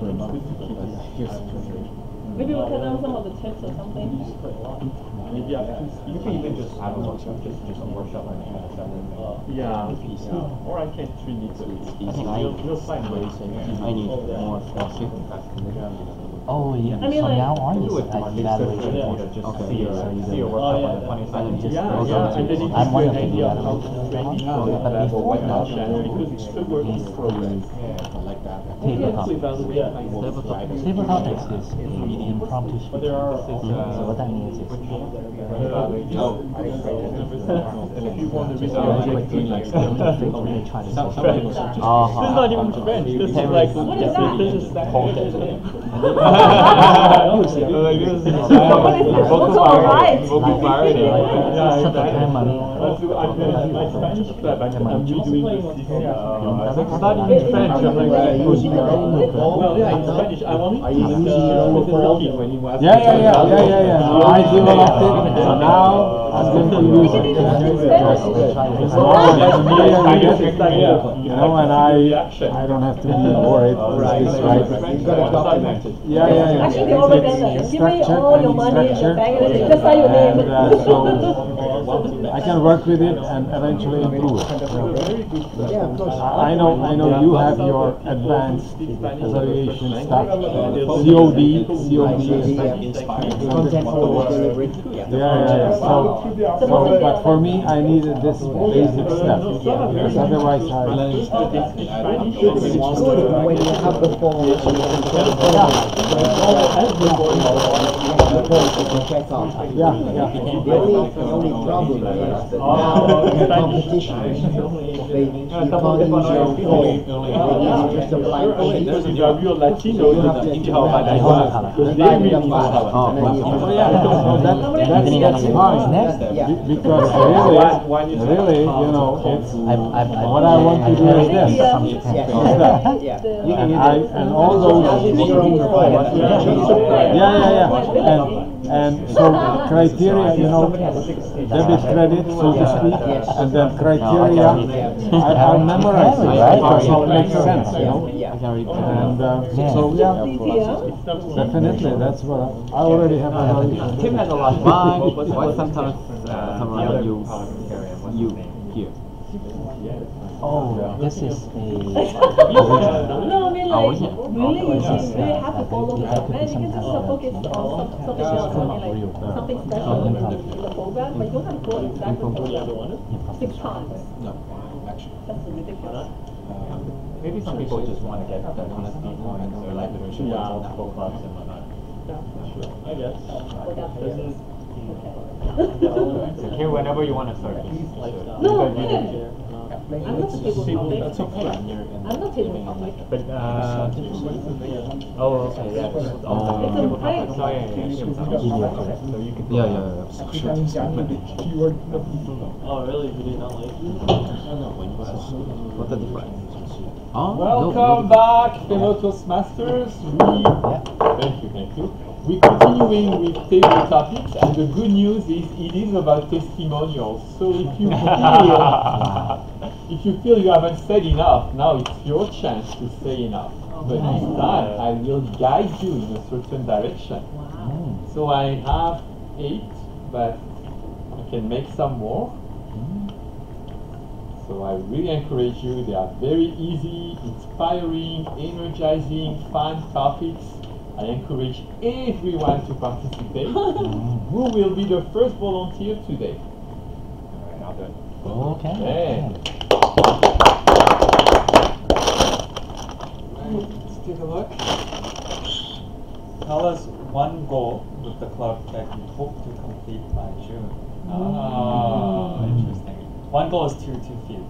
Maybe we can learn some of the tips or something. maybe up to You can even just have a workshop, just a workshop on kind of stuff. yeah. Or I can treat it to we'll find ways. I need more flexibility. Oh, yeah. I mean, From like- now on, Do it's it like evaluation. just Okay. see your workshop on the 22nd. Just Yeah, also yeah, and then it I'm gives one you of an the idea of how to developers. train each But before that, because it's still work in progress. tabletop. To evaluate Tabletop is an impromptu speech. But there are So what that means is if you want to just resolve really quickly, like, frequently try to solve it. This is not even French. This is like What is that? this is Set the timer. my Spanish club, I'm redoing the system. It's not even French. I'm like, Well, yeah, in Spanish, I want to use Rocky when he was. Yeah. I developed it, so now I'm going to use it. You know, and I don't have to be worried. It's right. You've got to document it. Yeah. Actually, they already done that. Give me all your money in the bank and then just sign your name. And so I can work with it and eventually improve it. Yeah, of course. I know you have your advanced evaluation stuff, COD is Content for delivery. yeah. So, but for me, I needed this basic step, because otherwise It's good when you have the form and you can the forms you can check off. yeah. The only problem is that now in competition, you can't use your own form. You just apply for it. These are real Latinos. You have to divide They it up. really And then you That's fine, Yeah. because really, you know, it's, what I want to do is this, is that. Yeah. And all those, and so criteria, you know, debit, credit, so to speak, and then criteria, I memorize it, because it makes sense, you know. And so, definitely, that's what I already have evaluation. Tim has a lot of fun. Why sometimes someone you here? Oh, this is a No, I mean like, is it? really, you This is, really have to follow the I could format. be You can just focus on something else, I mean like, something special in the program, but you don't have to go exactly for 6 times. No, That's ridiculous. Maybe some people just want to get the kind of speed points or like multiple clubs and whatnot. I guess. Look out for This you. is So here, whenever you want to start. No, I'm not table topic. That's okay. I'm not table topic. But oh, okay, yeah. It's a break. So So you can. Oh, really? You did not like? What's the difference? Welcome back, fellow Toastmasters. Thank you. We're continuing with table topics, and the good news is it is about testimonials. So if you feel you haven't said enough, now it's your chance to say enough. But this time, I will guide you in a certain direction. So I have 8, but I can make some more. So I really encourage you. They are very easy, inspiring, energizing, fun topics. I encourage everyone to participate. Who will be the first volunteer today? Alright, I'll do it. okay. Let's take a look. Tell us one goal with the club that you hope to complete by June. Interesting. One goal is too few.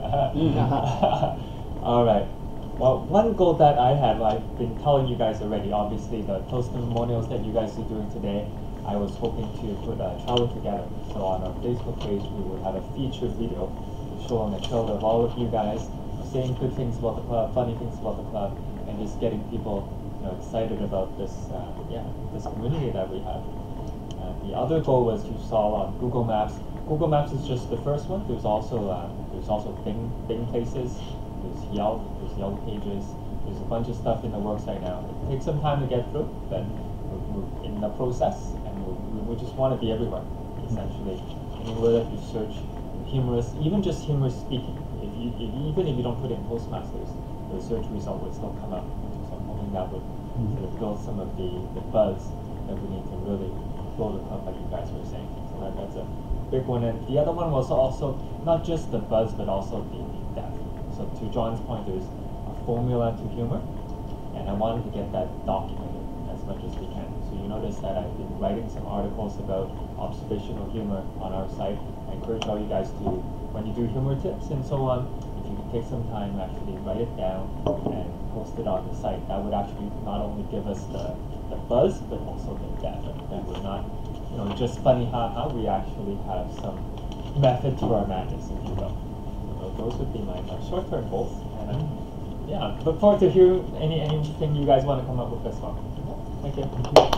All right. Well, one goal that I have, I've been telling you guys already, obviously, the testimonials that you guys are doing today. I was hoping to put a trailer together. So on our Facebook page, we would have a featured video showing a trailer of all of you guys saying good things about the club, funny things about the club, and just getting people excited about this this community that we have. The other goal was you saw on Google Maps. Google Maps is just the first one. There's also Bing Places. There's Yelp Pages. There's a bunch of stuff in the works right now. It takes some time to get through, but we're in the process, and we just want to be everywhere. Essentially, anywhere that you search humorous, even just humorous speaking. Even if you don't put in Toastmasters, the search result would still come up. So I'm hoping that would sort of build some of the buzz that we need to really blow the club, like you guys were saying. So that's a big one. And the other one was also not just the buzz, but also the depth. So to John's point, there's a formula to humor, and I wanted to get that documented as much as we can. So you notice that I've been writing some articles about observational humor on our site. I encourage all you guys to, when you do humor tips and so on, if you can take some time, actually write it down and post it on the site. That would actually not only give us the buzz, but also the depth. That we're not, just funny haha. We actually have some method to our madness, if you will. So those would be my short-term goals. And look forward to hear anything you guys want to come up with as well. Thank you.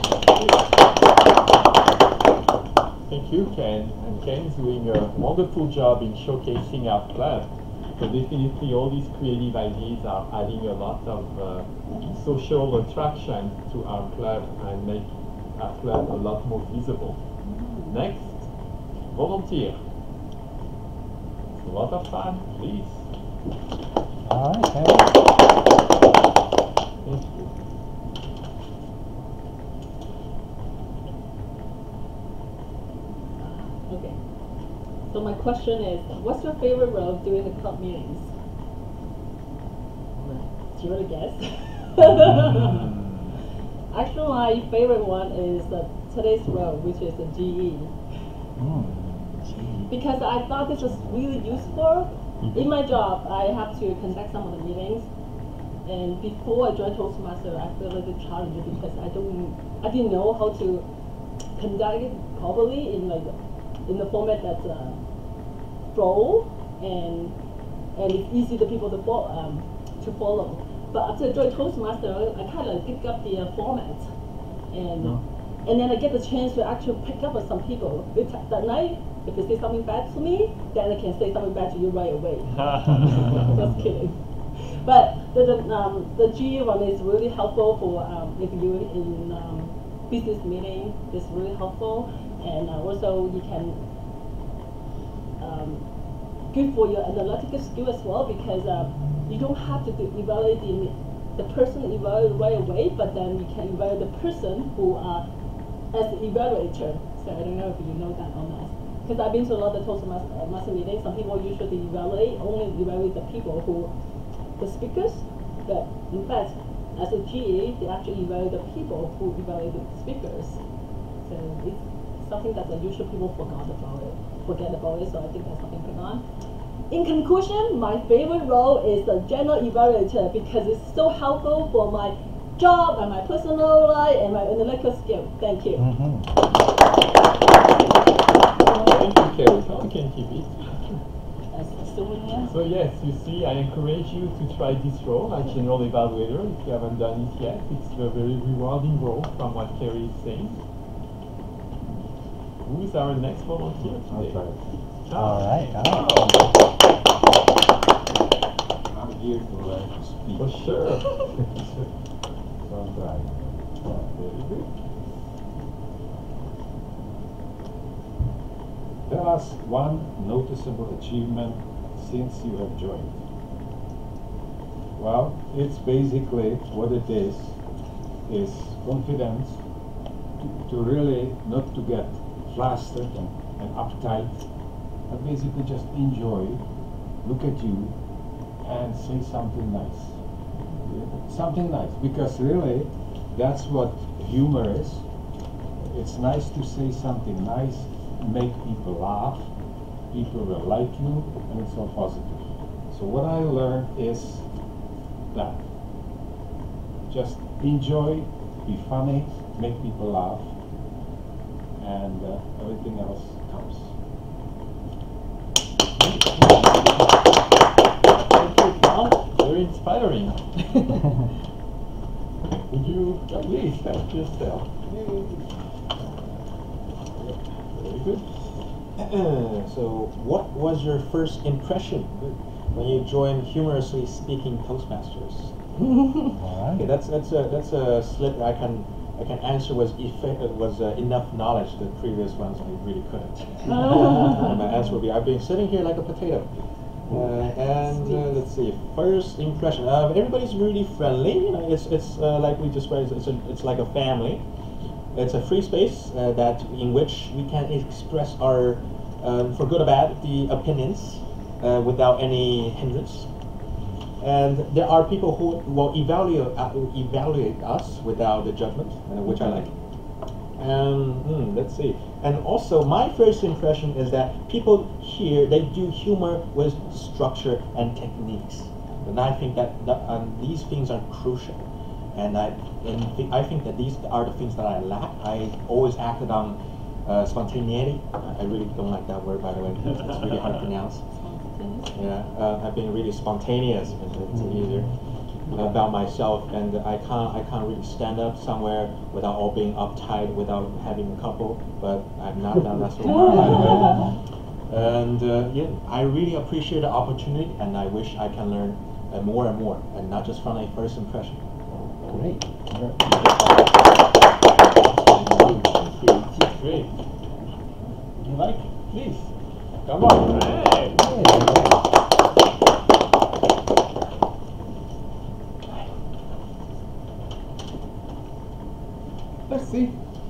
Thank you, Ken. And Ken is doing a wonderful job in showcasing our club. So definitely all these creative ideas are adding a lot of social attraction to our club and make our club a lot more visible. Next, volunteer. It's a lot of fun, please. All right, Thank you. Okay. So my question is, what's your favorite role during the club meetings? Do you want to guess? Actually, my favorite one is today's role, which is the GE. Because I thought this was really useful. In my job, I have to conduct some of the meetings, and before I joined Toastmaster, I felt a little challenging because I didn't know how to conduct it properly in the format that's flow and it's easy for people to follow. But after I joined Toastmaster, I kind of picked up the format, and then I get the chance to actually pick up with some people. That night, if they say something bad to me, then I can say something bad to you right away. Just kidding. But the GE one is really helpful for if you're in business meeting. It's really helpful, and also you can good for your analytical skill as well, because you don't have to evaluate the person right away, but then you can evaluate the person who as the evaluator. So I don't know if you know that or not. Because I've been to a lot of Toastmaster meetings, some people usually only evaluate the people the speakers, but in fact, as a GE, they actually evaluate the people who evaluate the speakers. So it's something that the usual people forget about it, so I think that's something to pick on. In conclusion, my favorite role is the general evaluator because it's so helpful for my job and my personal life and my intellectual skill. Thank you. Thank you, Kerry. How can keep it? So yes, you see, I encourage you to try this role as general evaluator if you haven't done it yet. It's a very rewarding role from what Kerry is saying. Who is our next volunteer today? All right. I'm here to learn to speak. For sure. So I'm trying. Very good. Tell us one noticeable achievement since you have joined. Well, it's basically what it is confidence to really not to get flustered and uptight, but basically just enjoy, look at you, and say something nice. Something nice, because really that's what humor is. It's nice to say something nice, make people laugh, people will like you, and it's all positive. So what I learned is that just enjoy, be funny, make people laugh, and everything else comes. Thank you, Tom. Very inspiring. Would you please help yourself? Very good. So, what was your first impression when you joined Humorously Speaking Toastmasters? Okay, that's a slip I can answer was enough knowledge. The previous ones I really couldn't. And my answer would be I've been sitting here like a potato. Let's see. First impression. Everybody's really friendly. You know, it's like we described. It's like a family. It's a free space in which we can express our, for good or bad, the opinions without any hindrance. And there are people who will evaluate us without the judgment, which I like. Let's see. And also, my first impression is that people here, they do humor with structure and techniques. And I think that these things are crucial. And I think that these are the things that I lack. I always acted on spontaneity. I really don't like that word, by the way. It's really hard to pronounce. Yeah, I've been really spontaneous. It's easier about myself, and I can't really stand up somewhere without all being uptight, without having a couple. But I've not done that so far, by the way. And yeah, I really appreciate the opportunity, and I wish I can learn more and more, and not just from a first impression. Great. Great. Mike, please. Come on. Hey. Let's see.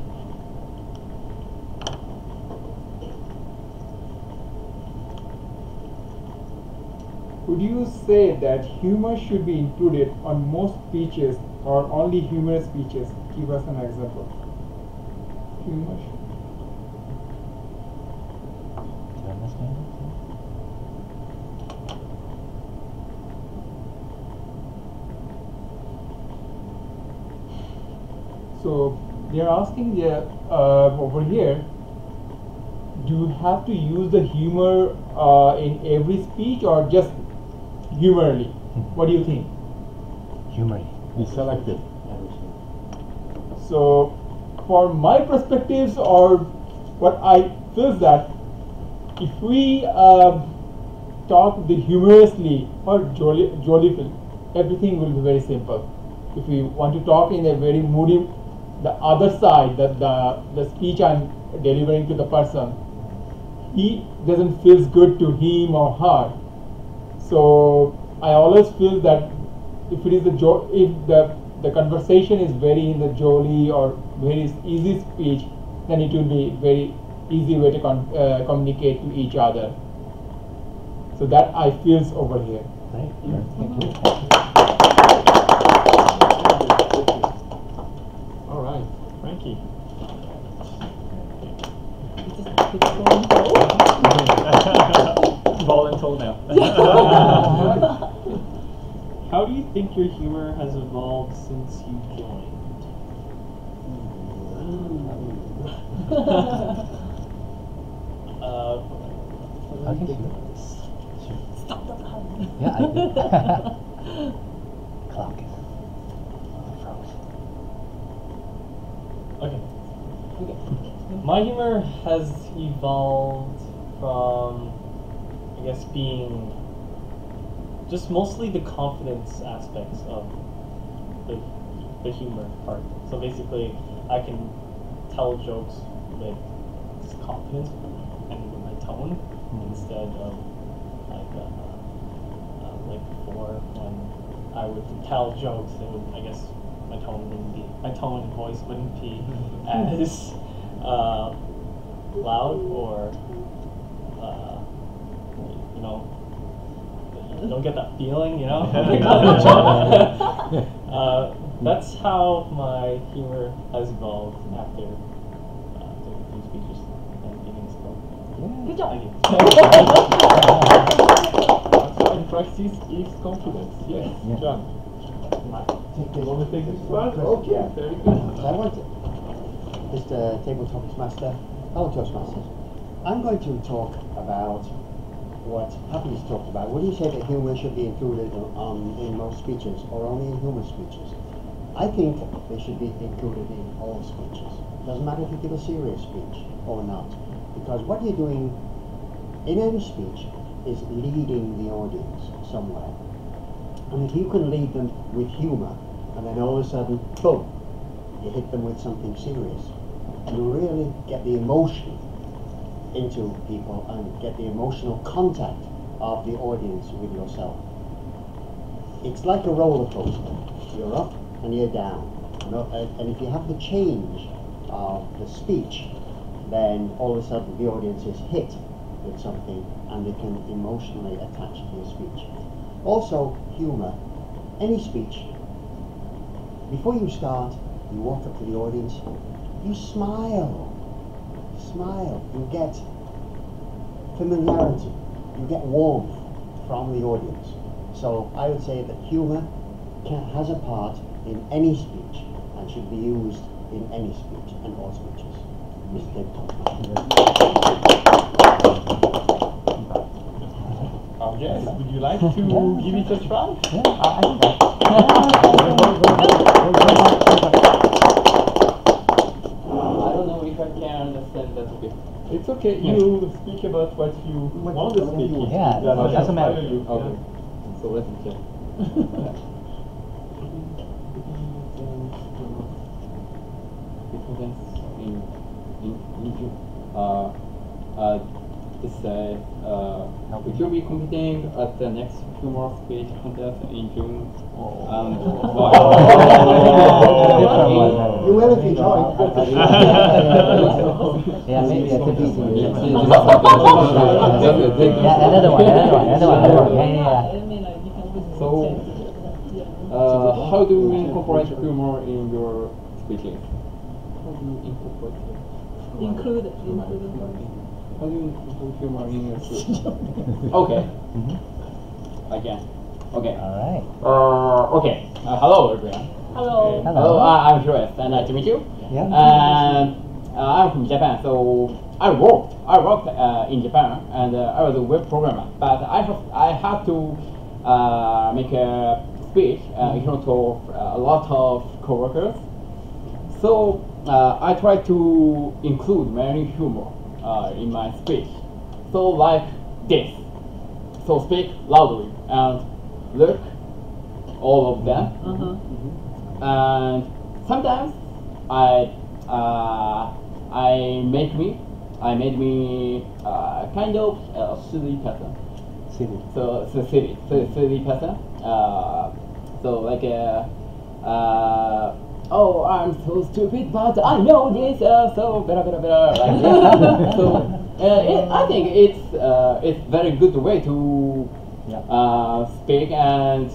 Would you say that humor should be included on most speeches or only humorous speeches? Give us an example. Humor. Do you understand? So they are asking over here, do you have to use the humor in every speech or just humorly? What do you think? Humor. Be selective. So for my perspectives, or what I feel is that if we talk the humorously or joyfully, everything will be very simple. If we want to talk in a very moody, the other side, the speech I'm delivering to the person, he doesn't feel good to him or her. So I always feel that if it is if the conversation is very in the jolly or very easy speech, then it will be very easy way to communicate to each other. So that I feels over here. Right. Thank you. All right, Frankie. Ball and toe now. How do you think your humor has evolved since you joined? I can see. Stop the time. Yeah, I did. Clock is froze. Okay. My humor has evolved from, I guess, being just mostly the confidence aspects of the humor part. So basically, I can tell jokes with confidence and with my tone instead of like before when I would tell jokes. It would, I guess, my tone and voice wouldn't be as loud or you know, you don't get that feeling, you know. That's how my humor has evolved after doing a few speeches and being in school. Good job. And practice is confidence. Yes, John. You want to take this one? Okay. Very good. I want to. Mr. Table Toastmaster. Hello, Toastmasters. I'm going to talk about what Happy's talked about. Would you say that humour should be included in most speeches or only in humour speeches? I think they should be included in all speeches. Doesn't matter if you give a serious speech or not, because what you're doing in any speech is leading the audience somewhere. And if you can lead them with humour, and then all of a sudden, boom, you hit them with something serious, you really get the emotion into people and get the emotional contact of the audience with yourself. It's like a roller coaster. You're up and you're down. And if you have the change of the speech, then all of a sudden the audience is hit with something and they can emotionally attach to your speech. Also, humour. Any speech, before you start, you walk up to the audience, you smile. Smile. You get familiarity. You get warmth from the audience. So I would say that humour has a part in any speech and should be used in any speech and all speeches. Mr. David Yes, would you like to give it a try? I don't know if I can understand that a bit. It's okay. You speak about what you want to speak. Yeah, it doesn't matter. You. Okay. So let me check. Would you be competing at the next humor speech contest in June? You will if you join. Yeah, maybe I could be. Yeah, Yeah, another one. Yeah. I mean, like, you can listen to So, yeah. how do you incorporate humor in your speeches? How do you incorporate humor? Include. How do you include humor in your speech? Okay. Again. Okay. All right. Okay. Hello, everyone. Hello. Hello. I'm Shreyas, and nice to meet you. Yeah. And I'm from Japan, so I worked in Japan, and I was a web programmer. But I had to make a speech in front of a lot of coworkers. So I try to include many humor in my speech. So like this. So speak loudly and look all of them. And sometimes I made me kind of a silly person. Silly. So silly person. So like oh, I'm so stupid, but I know this. So better like this. So I think it's very good way to speak and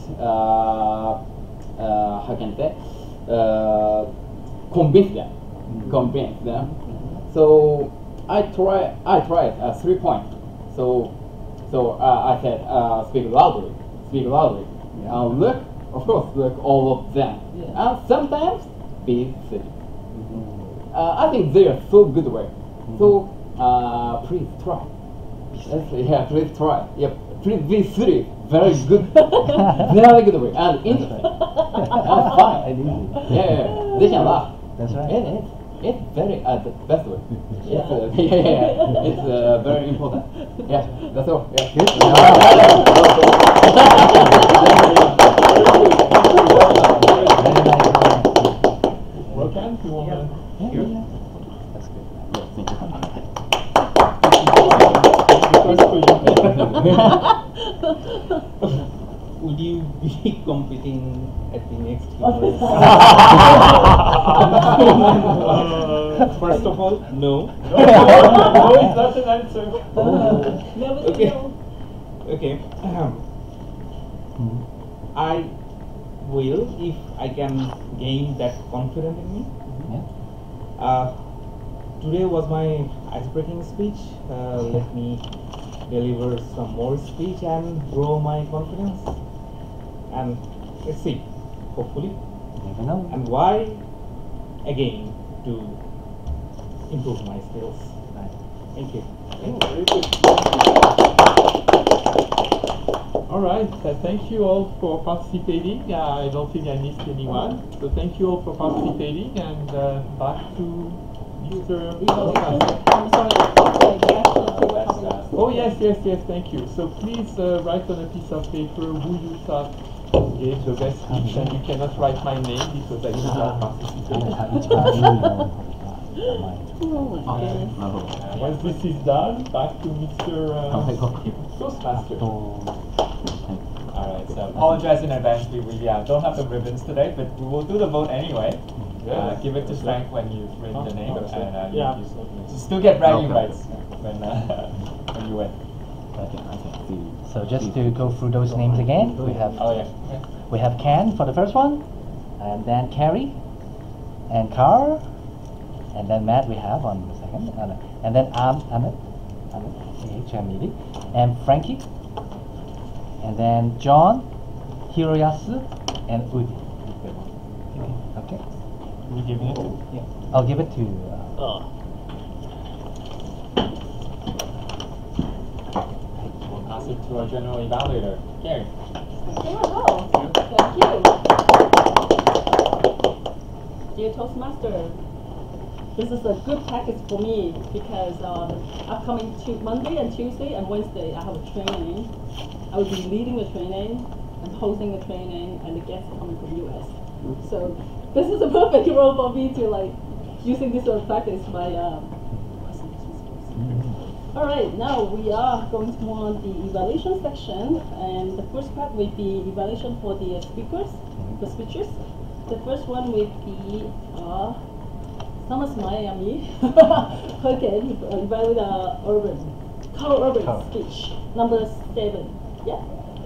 how can I say convince them. So I tried 3 points. So I said speak loudly. Look, of course, look all of them. And sometimes be silly. I think they are so good way. So please try. Yeah, please try. Yep. Please be silly. Very good. Very good way. And interesting. And fun. Yeah. They can laugh. That's right. It's very the best way. It's very important. Yeah, that's all. Yeah. Good. Welcome. You want to hear? That's good. Would you be competing at the next First of all, no. No, it's not an answer. Okay. Okay. I will if I can gain that confidence in me. Today was my ice-breaking speech. Let me deliver some more speech and grow my confidence. And let's see, hopefully. Never know. And why, again, to improve my skills. Thank you. All right, thank you all for participating. I don't think I missed anyone. So thank you all for participating, and back to Mr. I'm sorry. Oh yes, thank you. So please write on a piece of paper who you thought gave the best speech, and you cannot write my name because I did not participate. Once this is done, back to Mr. Toastmaster. Alright, so apologize in advance, we don't have the ribbons today, but we will do the vote anyway. Give it to Frank when you've written the name, and you still get bragging rights when you win. So just to go through those names again, we have we have Ken for the first one, and then Carrie, and Carl, and then Matt we have on the second, and then Amit, and Frankie, and then John, Hiroyasu, and Udi. Okay. Who are you giving it to? Yeah. I'll give it to. We'll pass it to our general evaluator, Gary. Thank you. Dear Toastmaster, this is a good practice for me because upcoming Monday and Tuesday and Wednesday I have a training. I will be leading the training and hosting the training, and the guests coming from US. So this is a perfect role for me to using this sort of practice my presentation skills. All right, now we are going to move on the evaluation section, and the first part will be evaluation for the speakers, the speeches. The first one will be Thomas Miami, okay, evaluate Carl Urban's speech, number 7. Yeah.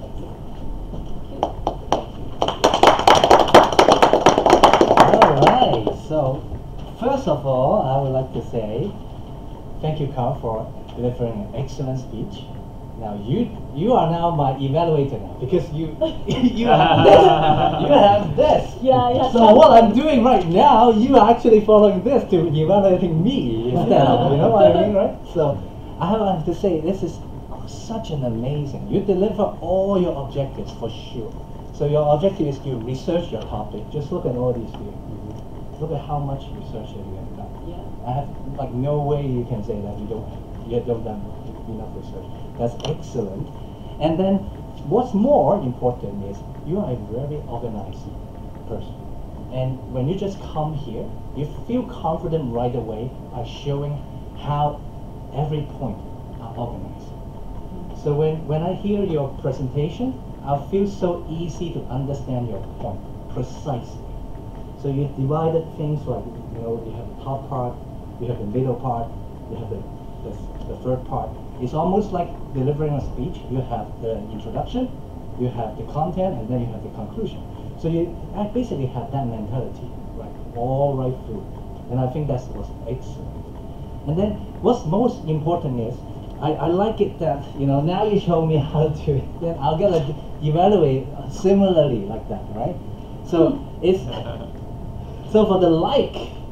Alright, so first of all, I would like to say thank you, Carl, for delivering an excellent speech. Now you are now my evaluator now because you you have this. You have this. Yeah. So what I'm doing right now, you are actually following this to evaluating me instead of, you know what I mean, right? So I have to say this is such an amazing. You deliver all your objectives for sure. So your objective is to research your topic. Just look at all these here. Look at how much research that you have done. Yeah. I have no way you can say that you don't done enough research. That's excellent. And then what's more important is you are a very organized person. And when you just come here, you feel confident right away by showing how every point are organized. So when I hear your presentation, I feel so easy to understand your point precisely. So you divided things like, you have the top part, you have the middle part, you have the third part. It's almost like delivering a speech. You have the introduction, you have the content, and then you have the conclusion. So I basically have that mentality, right, all right through. And I think that was excellent. And then what's most important is, I like it that, now you show me how to, then I'm gonna evaluate similarly like that, right? So it's, so for the like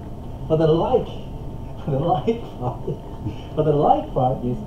part is,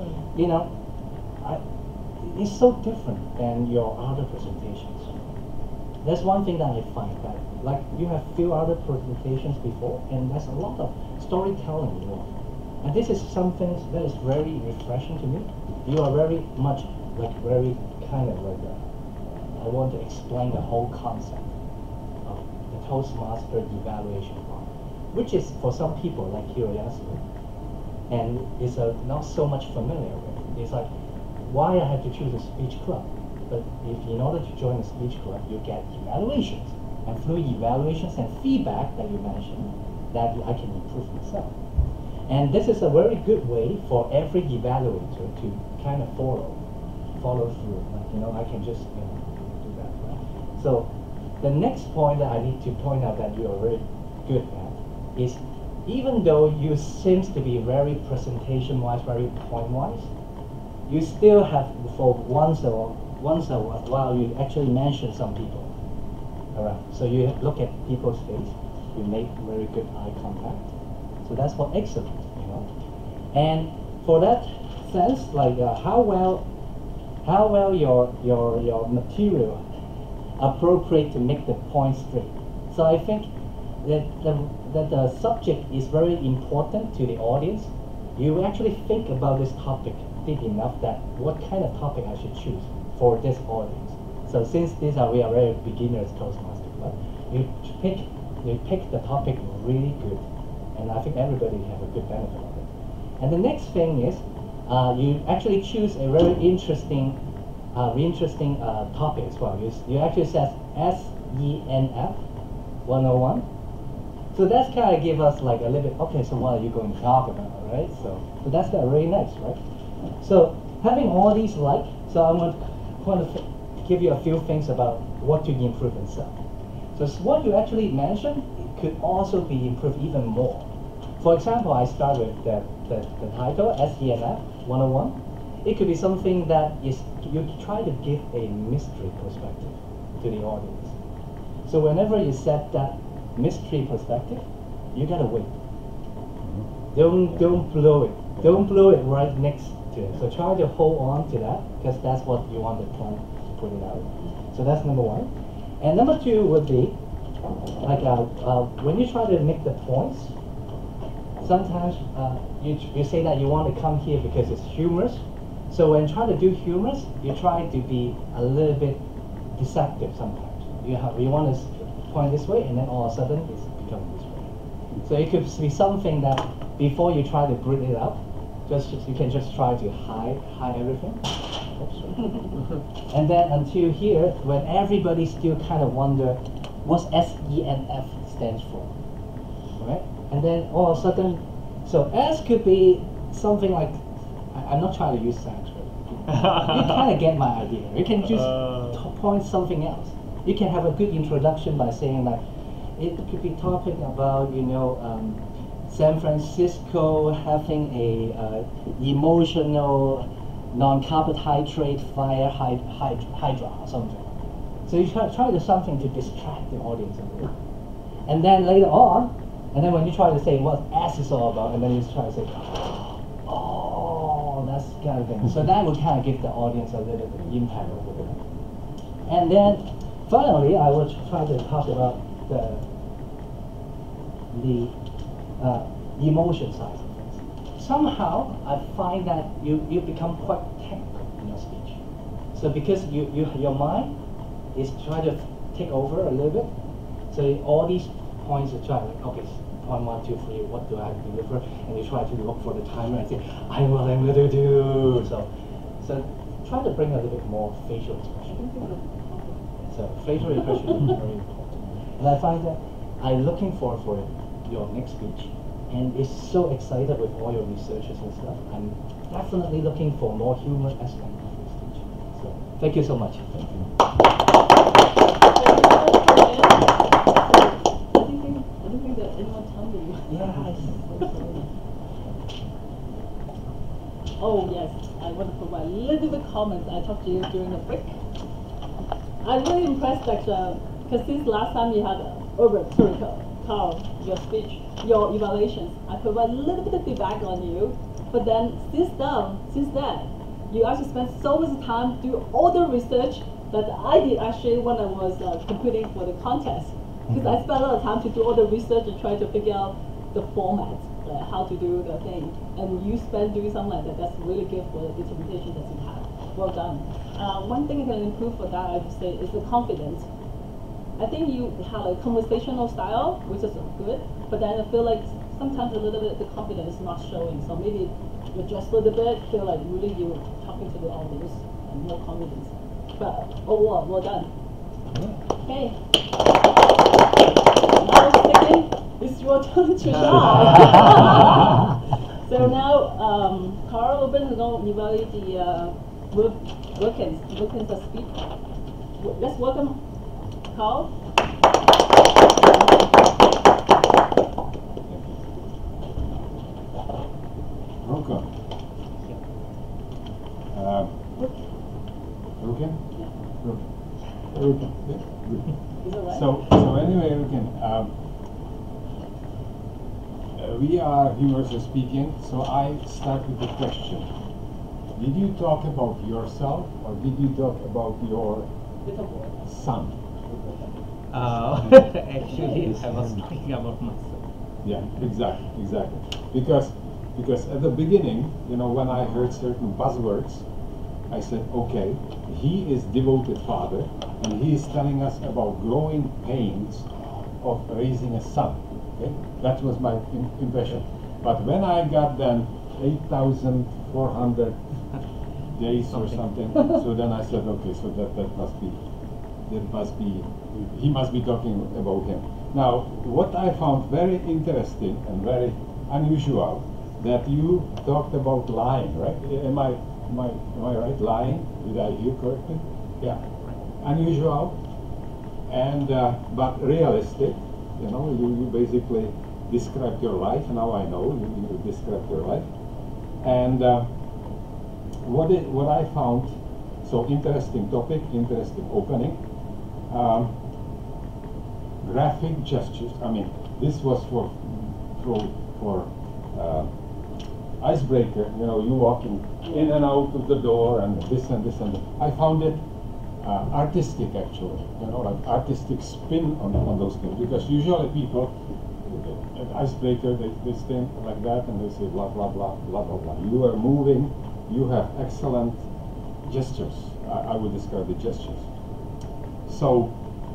it's so different than your other presentations. That's one thing that I find, that like you have few other presentations before, and there's a lot of storytelling involved. And this is something that is very refreshing to me. You are very much very kind of I want to explain the whole concept of the Toastmaster evaluation part, which is for some people like Hiroyasu, and is not so much familiar with. It's like, why I have to choose a speech club? But in order to join a speech club, you get evaluations, and through evaluations and feedback that you mentioned, that I can improve myself. And this is a very good way for every evaluator to kind of follow through. I can just do that. Right? So the next point that I need to point out that you are very good at is, even though you seems to be very presentation-wise, very point-wise, you still have, for once a while, you actually mention some people around. So you look at people's face, you make very good eye contact. So that's what excellent. on. And for that sense, like how well your material appropriate to make the point straight. So I think that the subject is very important to the audience. You actually think about this topic deep enough that what kind of topic I should choose for this audience. So since we are very beginners Toastmasters, but you pick the topic really good, and I think everybody have a good benefit of it. And the next thing is you actually choose a very interesting topic as well. You actually says SENF 101. So that's kind of give us like a little bit, okay, so what are you going to talk about, right? So that's really nice, right? So having all these so I'm going to give you a few things about what to improve itself. So what you actually mentioned, it could also be improved even more. For example, I start with the title, SENF 101. It could be something that you try to give a mystery perspective to the audience. So whenever you set that mystery perspective, you gotta wait. Don't blow it. Don't blow it right next to it. So try to hold on to that, because that's what you want the client to put it out. So that's number one. And number two would be like when you try to make the points, sometimes you say that you want to come here because it's humorous. So when trying to do humorous, you try to be a little bit deceptive sometimes. You want to point this way, and then all of a sudden it's becoming this way. So it could be something that before you try to bring it up, you can just try to hide everything. And then until here, when everybody still kind of wonder what SENF stands for, right? And then all of a sudden, so S could be something like, I'm not trying to use Sanskrit. You kind of get my idea. You can just point something else. You can have a good introduction by saying like, it could be talking about, San Francisco having a emotional non-carbohydrate fire hydra or something. So you try to do something to distract the audience a little. And then later on, and then when you try to say what S is all about, and then you try to say, oh, that's kind of thing. So that will kind of give the audience a little bit of impact over there. And then finally, I will try to talk about the emotion side of things. Somehow, I find that you become quite technical in your speech. So because your mind is trying to take over a little bit, so all these points you try, like, okay, point 1, 2, 3, what do I have to deliver? And you try to look for the timer and say, I know what I'm going to do. So try to bring a little bit more facial expression. So facial expression is very important. And I find that I'm looking forward for your next speech, and is so excited with all your researches and stuff. I'm definitely looking for more humor aspect of your speech. So thank you so much. Thank you. I don't think that anyone told you. Oh yes, I want to provide a little bit comments. I talked to you during the break. I'm really impressed that because since last time you had Carl, your speech, your evaluations, I provide a little bit of feedback on you. But then since then, you actually spent so much time to do all the research that I did actually when I was competing for the contest. Because I spent a lot of time to do all the research and try to figure out the format, how to do the thing. And you spend doing something like that. That's really good for the interpretation that you have. Well done. One thing I can improve for that, I would say, is the confidence. I think you have a conversational style, which is good, but then I feel like sometimes a little bit the confidence is not showing. So maybe you adjust a little bit, feel like really you're talking to the audience and more confidence. But overall, well done. Okay. Now second, it's your turn to shine. So now, Carl Ruben is going to evaluate the Wilkins speech. Let's welcome Carl. Welcome. Okay? So anyway, we are humorously speaking, so I start with the question. Did you talk about yourself or did you talk about your son? Actually, I was talking about myself. Yeah, exactly. Because at the beginning, you know, when I heard certain buzzwords, I said, okay, he is devoted father, and he is telling us about growing pains of raising a son. Okay? That was my impression. But when I got then 8,400 days or something, so then I said, okay, so that must be, he must be talking about him. Now, what I found very interesting and very unusual, that you talked about lying, right? Am I right? Lying? Did I hear correctly? Yeah. Unusual, and but realistic. You know, you basically described your life. Now I know you described your life, and what I found so interesting topic, interesting opening. Graphic gestures. I mean, this was for icebreaker. You know, you walking in and out of the door and this and this and that. I found it artistic actually. You know, like artistic spin on those things, because usually people at icebreaker they stand like that and they say blah blah blah blah blah blah. You are moving. You have excellent gestures. I would describe the gestures. So.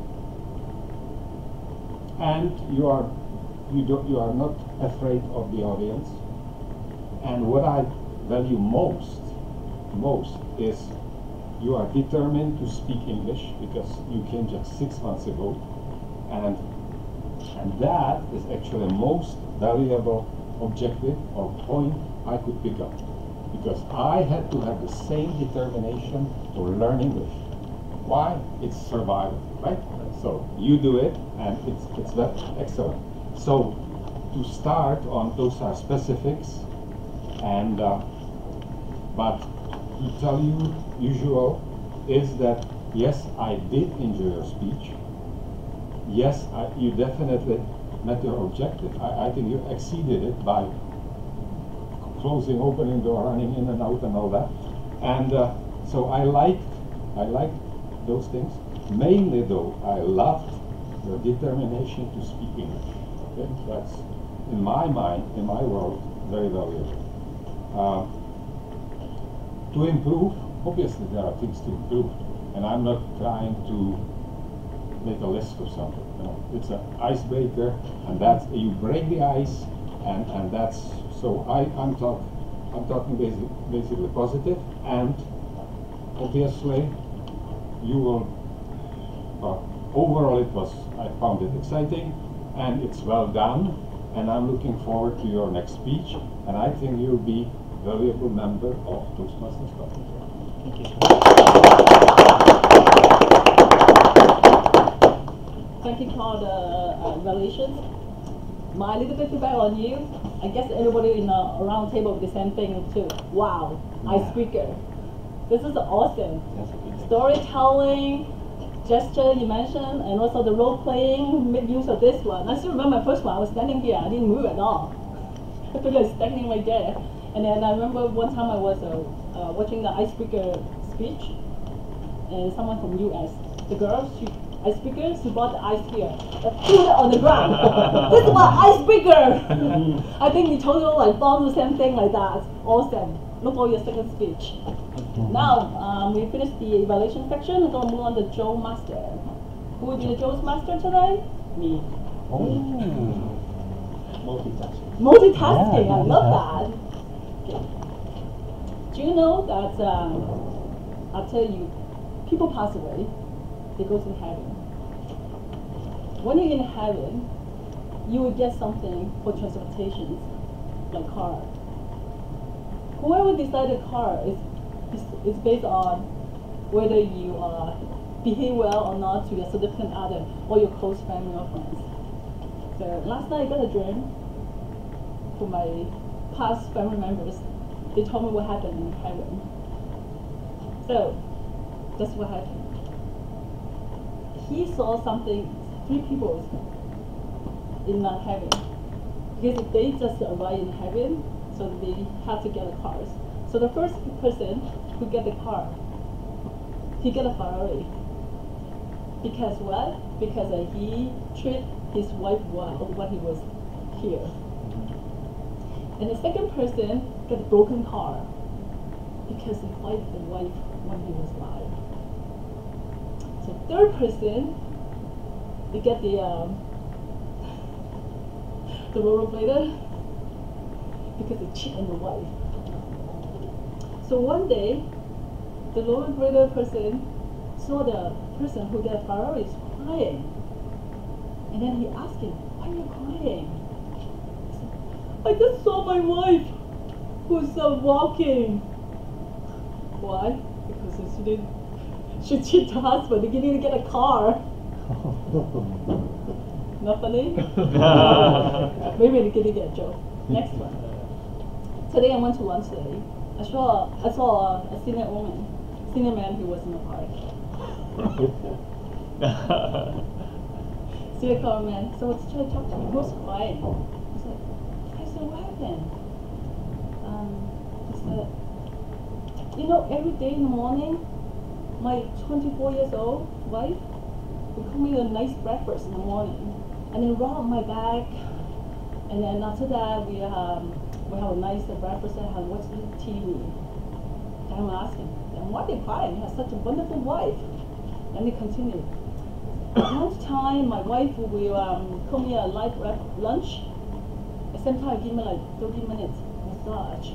And you are not afraid of the audience. And what I value most is you are determined to speak English, because you came just 6 months ago, and that is actually the most valuable objective or point I could pick up, because I had to have the same determination to learn English. Why? It's survival, right? So you do it, and it's that excellent. So to start on, those are specifics, and but to tell you usual is that yes, I did enjoy your speech. Yes, you definitely met your objective. I think you exceeded it by closing, opening door, running in and out, and all that. And so I liked those things. Mainly though, I loved your determination to speak English. Okay? That's, in my mind, in my world, very valuable. To improve, obviously there are things to improve, and I'm not trying to make a list or something. You know, it's an icebreaker, and that's, you break the ice, and that's, so I'm talking basically positive, and obviously you will. Overall, I found it exciting, and it's well done, and I'm looking forward to your next speech, and I think you'll be a valuable member of Toastmasters Club. Thank you. Thank you for the evaluations. My little bit feedback on you. I guess everybody in a round table with the same thing too. Wow, icebreaker. This is awesome. Storytelling. Gesture you mentioned, and also the role playing, make use of this one. I still remember my first one. I was standing here, I didn't move at all. I was standing right there. And then I remember one time I was watching the icebreaker speech, and someone from US, the girl, icebreaker, she brought the ice here, threw it on the ground. This is what icebreaker. I think we totally like found the same thing like that. Awesome. Look for your second speech. Now, we finished the evaluation section. We're going to move on to Joe Master. Who will be the Joe's Master today? Me. Multitasking. Multitasking, Yeah, I love that. Okay. Do you know that after people pass away, they go to heaven. When you're in heaven, you will get something for transportation, like car. Whoever decided car is based on whether you behave well or not to your significant other or your close family or friends. So last night I got a dream from my past family members. They told me what happened in heaven. So that's what happened. He saw something, 3 people in heaven. because they just arrived in heaven, so they have to get the cars. So the first person who get the car, he get a Ferrari. Because what? Because he treated his wife well when he was here. And the second person get a broken car because he fight the wife when he was alive. So third person, they get the rollerblader because they cheat on the wife. So one day, the rollerblader person saw the person who got Ferrari is crying, and then he asked him, "Why are you crying?" He said, "I just saw my wife who's walking." Why? Because she cheated her husband. He didn't get a car. Not funny? Maybe they didn't get a joke. Next one. Today I went to lunch today. I saw a senior man who was in the park. Senior car man. So I tried to talk to him. He was crying. I said, "What happened?" He said, "You know, every day in the morning, my 24 years old wife would cook me a nice breakfast in the morning, and then roll up my bag, and then after that we have a nice breakfast and watch the TV." And I'm asking, "And why are they crying? You have such a wonderful wife." And they continue. Lunchtime, my wife will cook me a light lunch. At the same time, give me like 30 minutes massage.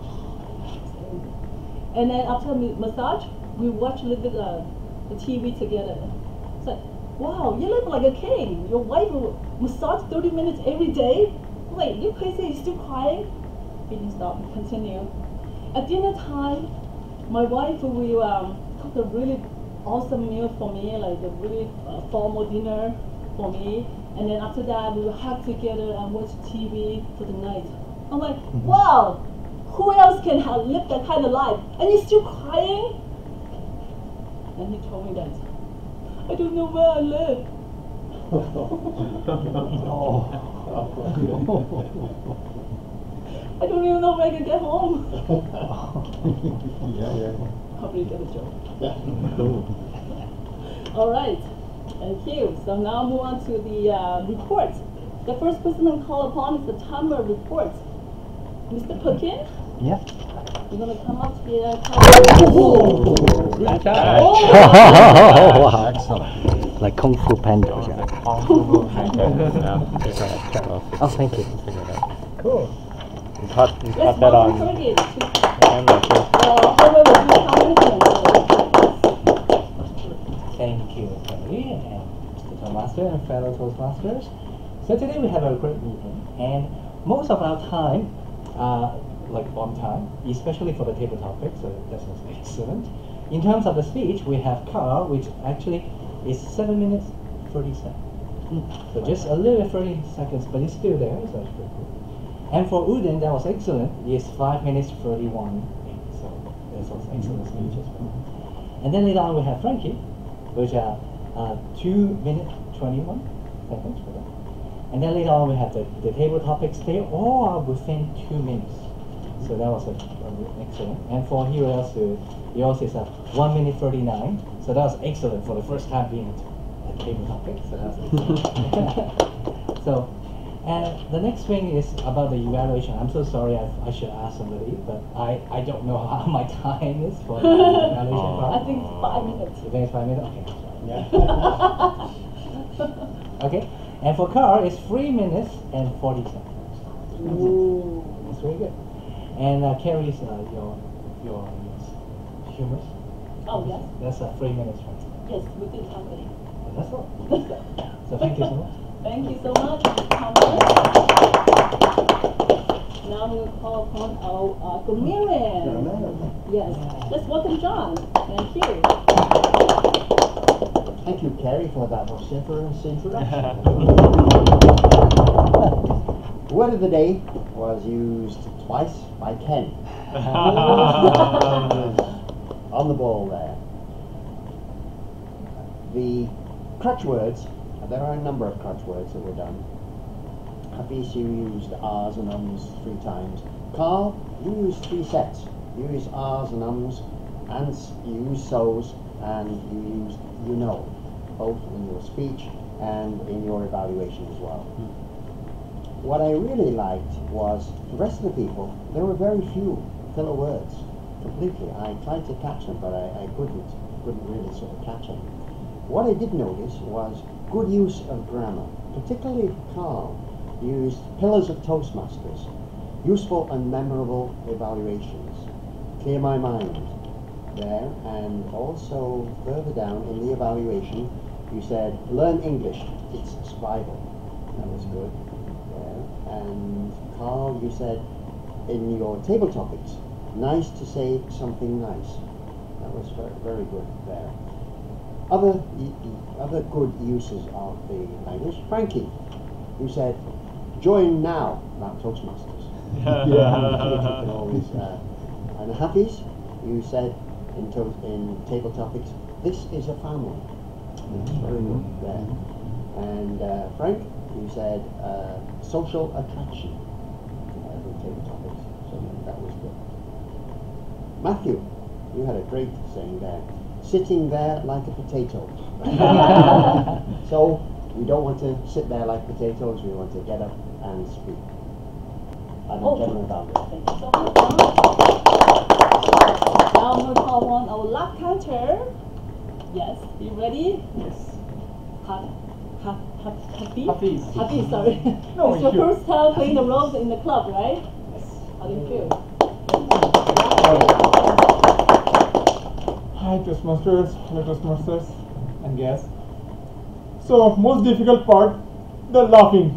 And then after massage, we watch a little bit the TV together. It's like, wow, you live like a king. Your wife will massage 30 minutes every day? Wait, you crazy? You're still crying? He didn't stop. Continue. At dinner time, my wife will cook a really awesome meal for me, like a really formal dinner for me. And then after that, we will hug together and watch TV for the night. I'm like, wow, who else can live that kind of life? And you're still crying? And he told me that, "I don't know where I live." I don't even know where I can get home. Probably get a joke. All right, thank you. So now move on to the report. The first person I'm called upon is the timer report. Mr. Perkin? Yeah. You're gonna come up here. Good job. Oh. Excellent. Like Kung Fu Panda. Oh, thank you. Cool. You caught Let's that welcome on Perkin. camera too. Thank you, Kelly, and Mr. Toastmaster and fellow Toastmasters. So today we have a great meeting, and most of our time, like on time, especially for the table topic, so that's excellent. In terms of the speech, we have Carl, which actually is 7 minutes 30 seconds. So just a little 30 seconds, but it's still there, so it's pretty cool. And for Uden, that was excellent. It's 5 minutes 31. So that's also excellent speech as well. And then later on we have Frankie, which are 2 minutes 21 seconds for that. And then later on we have the table topics. They all are within 2 minutes. So that was excellent. And for yours is 1 minute 39. So that was excellent for the first time being at table topic. So that's excellent. So, and the next thing is about the evaluation. I'm so sorry, I should ask somebody, but I don't know how my time is for the evaluation part. I think it's 5 minutes. You think it's 5 minutes? Okay. Okay. And for Carl, it's 3 minutes and 40 seconds. Ooh. That's very good. And Carrie's your humorous. Oh, yes. That's 3 minutes, right? Yes, we did something. That's all. So thank you so much. Thank you so much. Now we will call upon our Grammarian. Yes. Let's welcome John. Thank you. Thank you, Carrie, for that vociferous introduction. The word of the day was used twice by Ken. On the ball there. The crutch words, there are a number of crutch words that were done. Hafiz, you used R's and ums 3 times. Carl, you used 3 sets. You used R's and ums, Ants, you used so's, and you used you know, both in your speech and in your evaluation as well. What I really liked was the rest of the people, there were very few filler words, completely. I tried to catch them, but I couldn't really sort of catch them. What I did notice was good use of grammar, particularly Carl used pillars of Toastmasters, useful and memorable evaluations, clear my mind there, and also further down in the evaluation you said learn English, it's survival. That was good there. And Carl, you said in your table topics, nice to say something nice. That was very, very good there. Other good uses of the language. Frankie, you said join now, not Toastmasters. You can always, and Hafiz, you said in table topics, this is a family. That's very good there. And Frank, you said social attraction in table topics. So that was good. Matthew, you had a great saying there. Sitting there like a potato. So we don't want to sit there like potatoes, we want to get up and speak. I'm general about it. Thank you so much. Now I'm going to call on our lap counter. Yes, you ready? Yes. Hafiz? Hafiz, sorry. No It's your issue. first time playing the roles in the club, right? Yes. How do you feel? Hi Toastmasters, hello Toastmasters and guests. So most difficult part, the laughing.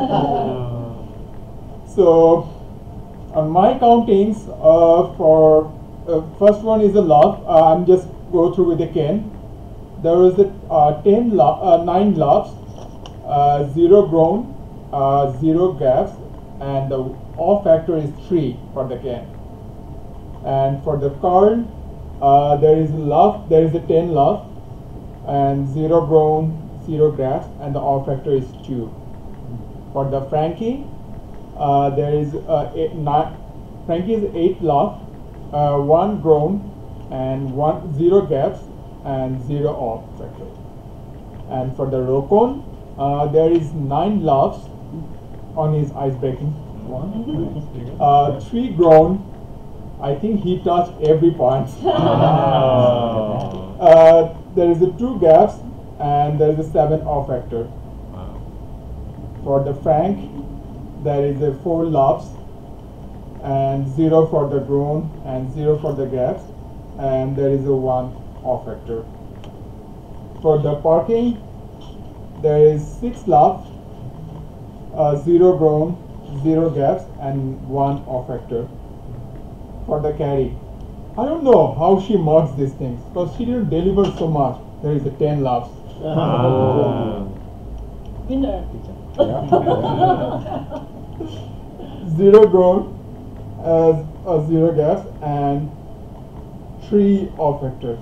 So on my countings, for first one is a laugh. I'm just go through with the Ken. There was a 9 laughs, 0 groan, 0 gaps, and the off factor is 3 for the Ken. And for the Carl, there is a laugh, there is a 10 laugh, and 0 groan, 0 gaps, and the off factor is 2. For the Frankie, there is Frankie is 8 laugh, 1 groan, and 0 gaps, and 0 off factor. And for the Rokon, there is 9 laughs on his ice breaking one, 3 groan. I think he touched every point. There is a 2 gaps, and there is a 7 off factor. For the Frank, there is a 4 laughs, and 0 for the groan, and 0 for the gaps, and there is a 1 off factor. For the parking, there is 6 laughs, 0 groan, 0 gaps, and 1 off factor. For the carry, I don't know how she marks these things because she didn't deliver so much. There is a 10 laughs. Winner. 0 groan, 0 gaps, and 3 off factors.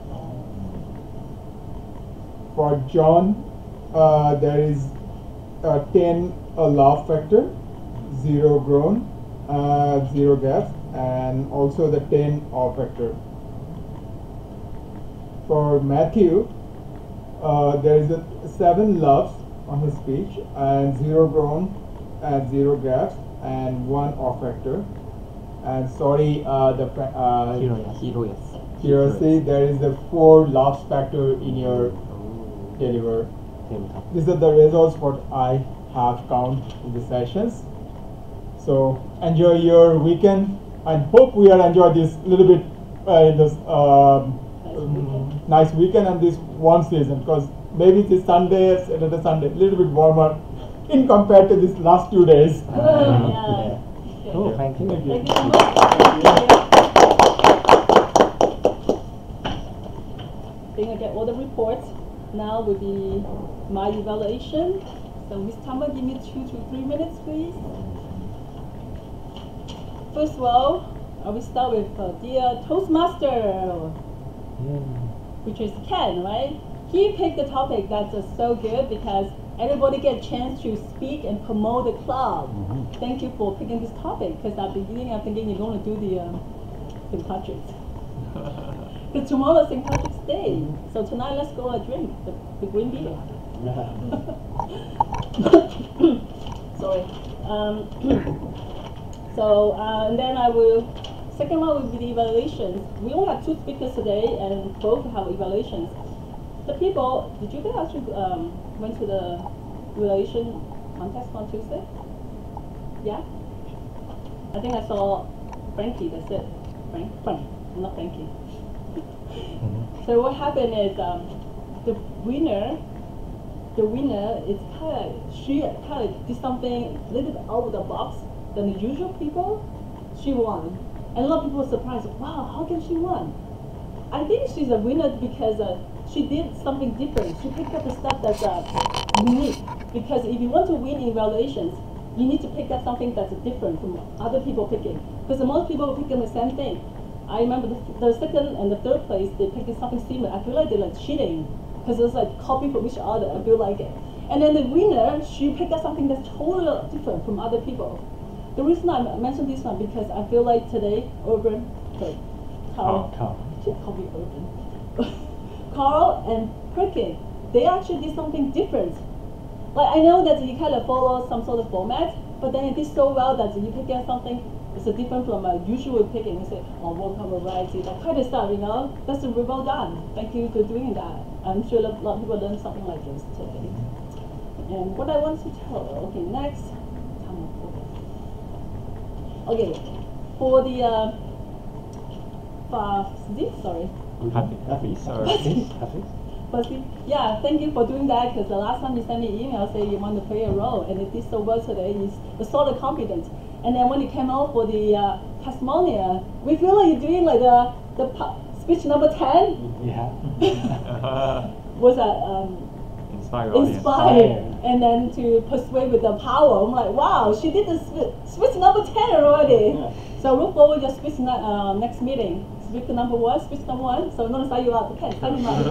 For John, there is 10 laugh factor, 0 groan, 0 gaps, and also the 10 off factor. For Matthew, there is a 7 laughs on his speech, and 0 groan, and 0 gaps, and 1 off factor. And sorry, Hiroshi, there is a 4 laughs factor in your deliver. These are the results what I have count in the sessions. So enjoy your weekend, and hope we are enjoy this little bit in this nice weekend and this one season, because maybe this Sunday, Saturday, Sunday, a little bit warmer in compared to this last 2 days. Yeah. Cool, thank you. Thank you so much. I think I get all the reports. Now will be my evaluation. So Ms. Tama, give me 2 to 3 minutes, please. First of all, I will start with dear Toastmaster, which is Ken, right? He picked the topic that's just so good because everybody get a chance to speak and promote the club. Thank you for picking this topic, because at the beginning I'm thinking you're going to do the St. Patrick's. Because tomorrow is St. Patrick's Day, so tonight let's go and drink the green beer. Sorry. And then I will, second one will be the evaluations. We only have 2 speakers today, and both have evaluations. The people, did you guys actually went to the evaluation contest on Tuesday? Yeah? I think I saw Frankie, that's it. Frank, not Frankie. So what happened is the winner is she kind of did something a little bit out of the box than the usual people. She won. And a lot of people were surprised, wow, how can she win? I think she's a winner because she did something different. She picked up the stuff that's unique. Because if you want to win in evaluations, you need to pick up something that's different from other people picking. Because most people pick the same thing. I remember the second and the third place, they picked something similar. I feel like they're like cheating, because it's like copy from each other. I feel like it. And then the winner, she picked up something that's totally different from other people. The reason I mentioned this one, because I feel like today, Carl and Perkin, they actually did something different. Like, I know that you kind of follow some sort of format, but then it did so well that you pick up something it's different from usual picking. You say, oh, welcome variety, that kind of stuff, you know. That's really well done. Thank you for doing that. I'm sure a lot of people learned something like this today. And what I want to tell, okay, next. Okay, for the Fuzzy. Yeah, thank you for doing that, because the last time you sent me an email saying you want to play a role, and it did so well today. You're sort of confident. And then when you came out for the testimonial, we feel like you're doing like the speech number 10. Yeah. Was that Inspire. And then to persuade with the power. I'm like, wow, she did the speech number 10 already. So look forward to your speech next meeting. Speech number 1. So I'm going to sign you up. Okay, sign him up.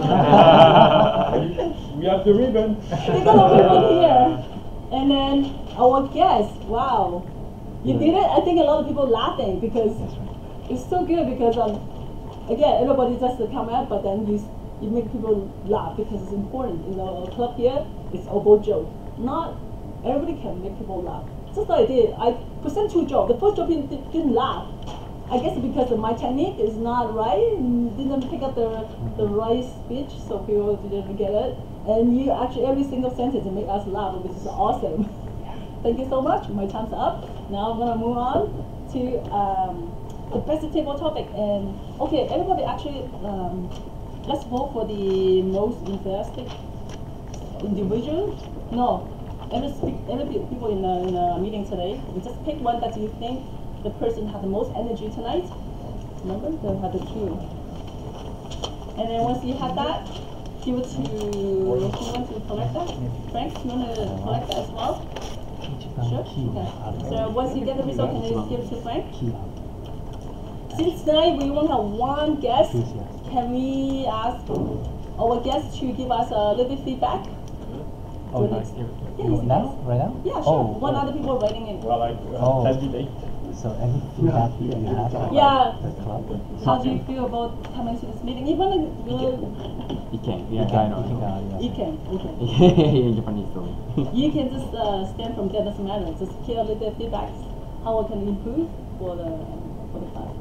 We have the ribbon. We got a ribbon here. And then our guest, wow. You did it? I think a lot of people laughing because it's so good, because again, everybody just come out, but then you make people laugh because it's important. You know, a club here, it's about joke. Not everybody can make people laugh. Just like I did, I present 2 jokes. The first joke didn't laugh. I guess because my technique is not right, didn't pick up the right speech, so people didn't get it. And you actually, every single sentence make us laugh, which is awesome. Thank you so much. My time's up. Now I'm going to move on to the best table topic. And okay, everybody actually, let's vote for the most enthusiastic individual. No, every people in the meeting today, you just pick one that you think the person had the most energy tonight. Remember, they had the 2. And then once you have that, you want to collect that? Frank, you want to collect that as well? Sure. Okay. So once you get the result, can you just give it to Frank? Since tonight we won't have one guest, can we ask our guest to give us a little bit feedback? Oh, now? Right now? Yeah, sure. Other people writing in. Well, like candidate. So any feedback you have about the club? How do you feel about coming to this meeting? Even You can, I know. You can. In Japanese story. You can just stand from there, doesn't matter. Just give a little feedback. How can we improve for the class?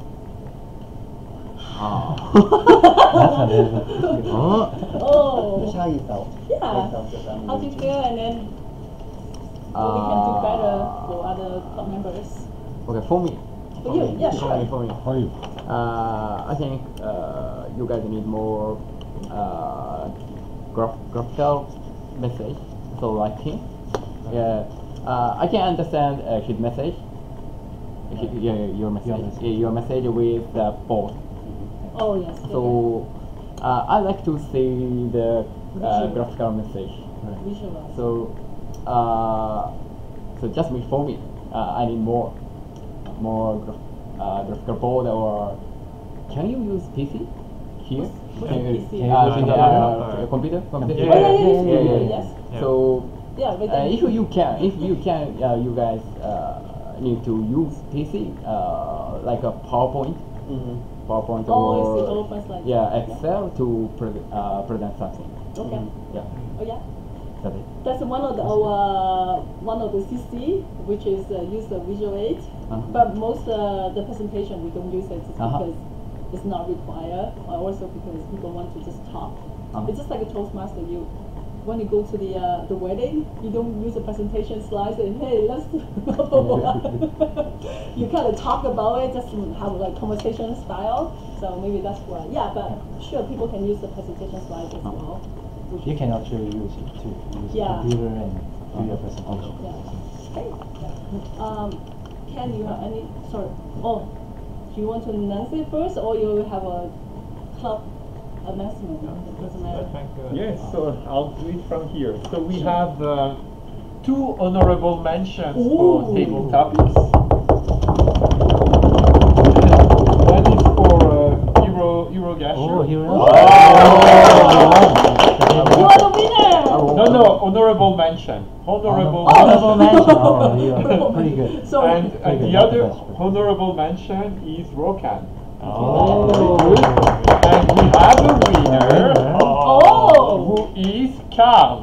Just how you felt. Yeah. How you felt about How do you feel, and then what we can do better for other club members? Okay, for me. For you, yeah, sure. For me. I think you guys need more graphical message, so writing. Yeah, I can understand his message. Your message. Your message with the board. Oh yes. So I like to see the graphical message. Visual. So just for me, I need more graphical board, or can you use PC here? What's PC? Computer? Yeah. Yes. Yeah. So Yeah, but if you can, you guys need to use PC like a PowerPoint, PowerPoint Oh, I or see, PowerPoint slides. yeah, Excel to present something. Okay. Yeah, Oh yeah. that's it. That's one of the one of the CC, which is use the Visual 8. But most the presentation we don't use it just because it's not required, or also because people want to just talk. It's just like a Toastmaster. When you go to the wedding, you don't use the presentation slides and hey, let's you kind of talk about it, just to have like conversation style. So maybe that's why. Yeah, but sure, people can use the presentation slides as well. You can actually use it to use Yeah. computer and do your presentation. Yeah. Okay. Ken, you have any? Sorry. Oh, do you want to announce it first, or you have a club announcement? Doesn't matter. Yes, so I'll do it from here. So we have 2 honorable mentions for table topics. One is for Eurogash. Oh, here we You are the winner! No, honorable mention. Honorable Honorable mention. mention. Oh, you are pretty good. Sorry. And the other honorable mention is Rokan. Oh. And we have a winner Oh! who is Carl.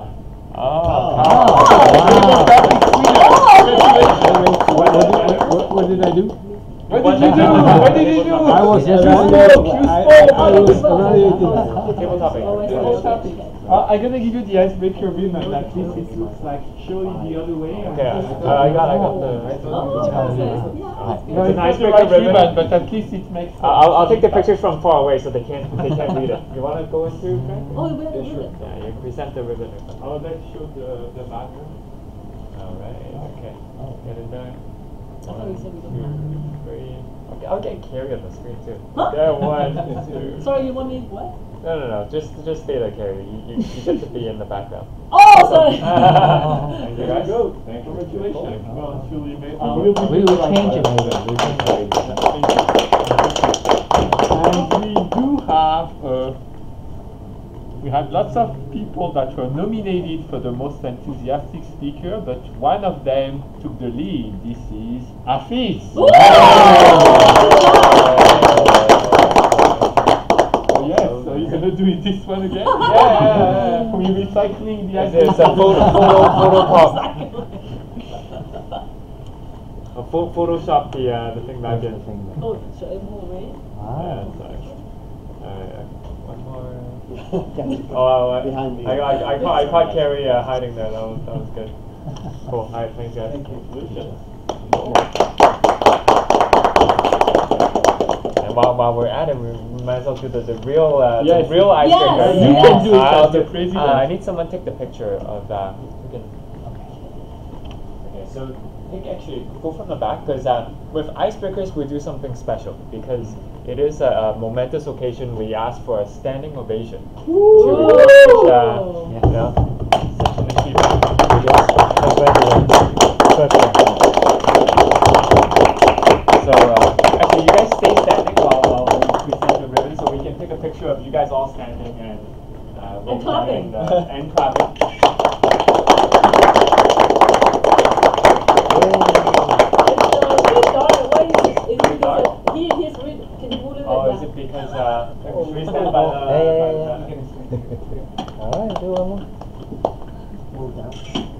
What did I do? What did you do? What did you do? I was just I was evaluating. Table topic. Table topic. I'm gonna give you the icebreaker ribbon. At least it looks like surely the other way. Okay, I got the. No, it's an not the icebreaker right ribbon. ribbon, but at least it makes. I'll take the pictures from far away so they can't read it. You want to go into Frank? Oh, the winner. Yeah, you present the ribbon. Oh, let's show the banner. All right. Okay. Get it done. I thought you said we don't. 2, 3. Okay, I'll get Carrie on the screen too. Huh? There, 1, 2. Sorry, you want me what? No. Just stay there, Carrie. You get to be in the background. Oh, sorry. Thank you guys. Congratulations. Well, surely made. We will change it later. And we do have we had lots of people that were nominated for the most enthusiastic speaker, but one of them took the lead. This is Hafiz. Oh yes, so you're gonna do it this one again? Yeah. We're recycling the It's a photo pop. Photoshop the thing back in. Oh, should I move away? Yeah, sorry. One more. Behind me. I caught Carrie hiding there. That was good. Cool. All right, thanks guys. And while we're at it, we might as well do the real Yes. the real icebreaker. Yes. You can do it I'll as the do- president. I need someone to take the picture of that. Okay, so actually go from the back because with icebreakers we do something special because it is a momentous occasion. We ask for a standing ovation to you know, such an achievement. So actually, you guys stay standing while we present the ribbon, so we can take a picture of you guys all standing and clapping. and clapping. Oh, is it because should we stand by the? Alright, do one more. Move down.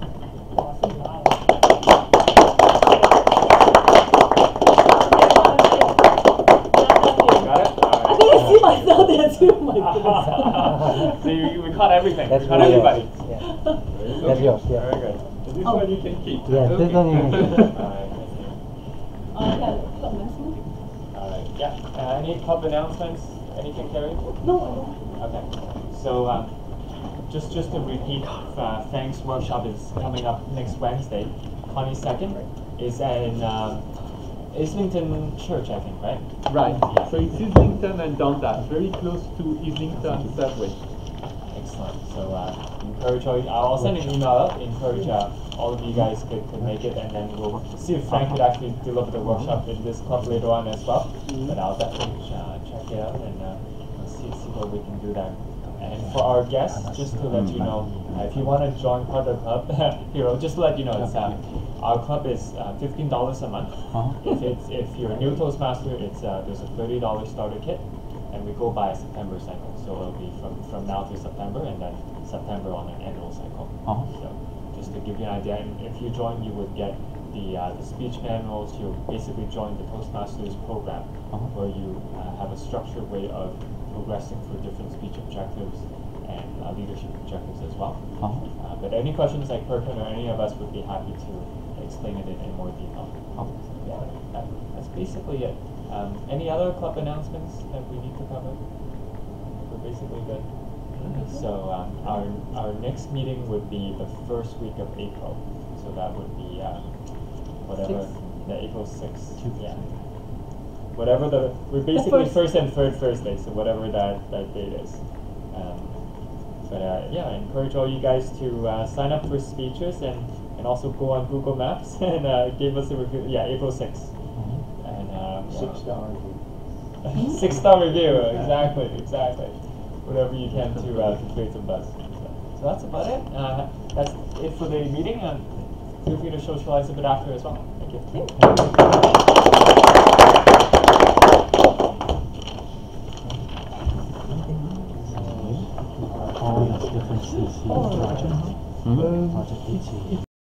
Got it? I couldn't see myself there too. My goodness. So we caught everything. That's We caught really everybody. yours. Yeah. That's yours, yeah. Very good. This one you can keep. Yeah, this one you can keep. Alright, thank you. Announcement? Alright, yeah. Any club announcements? Anything, Carrie? No, Okay. So, just to repeat, Frank's workshop is coming up next Wednesday, 22nd. Is in Islington Church, I think, right? Right. Yeah. So it's Islington and Dundas, very close to Islington subway. Excellent. So encourage all. I'll send an email out. Encourage all of you guys could make it, and then we'll see if Frank could actually deliver the workshop in this club later on as well. But I'll definitely check it out and see what we can do there. And for our guests, just to let you know, if you want to join part of the club, just to let you know, it's our club is $15 a month. If you're a new Toastmaster, it's there's a $30 starter kit, and we go by a September cycle. So it'll be from now to September, and then September on an annual cycle. So just to give you an idea, and if you join, you would get the speech manuals. You'll basically join the Toastmasters program, where you have a structured way of progressing for different speech objectives and leadership objectives as well. But any questions, like Perkin or any of us would be happy to explain it in more detail. Yeah, that's basically it. Any other club announcements that we need to cover? We're basically good. So our next meeting would be the first week of April. So that would be whatever, April 6th. Yeah. Whatever we're basically first and third Thursday, so whatever that date is. Yeah, I encourage all you guys to sign up for speeches and also go on Google Maps and give us a review. Yeah, April 6th. And 6-star review. 6-star review, exactly. Whatever you can to create some buzz. So that's about it. That's it for the meeting. Feel free to socialize a bit after as well. Thank you. All the differences in project. Project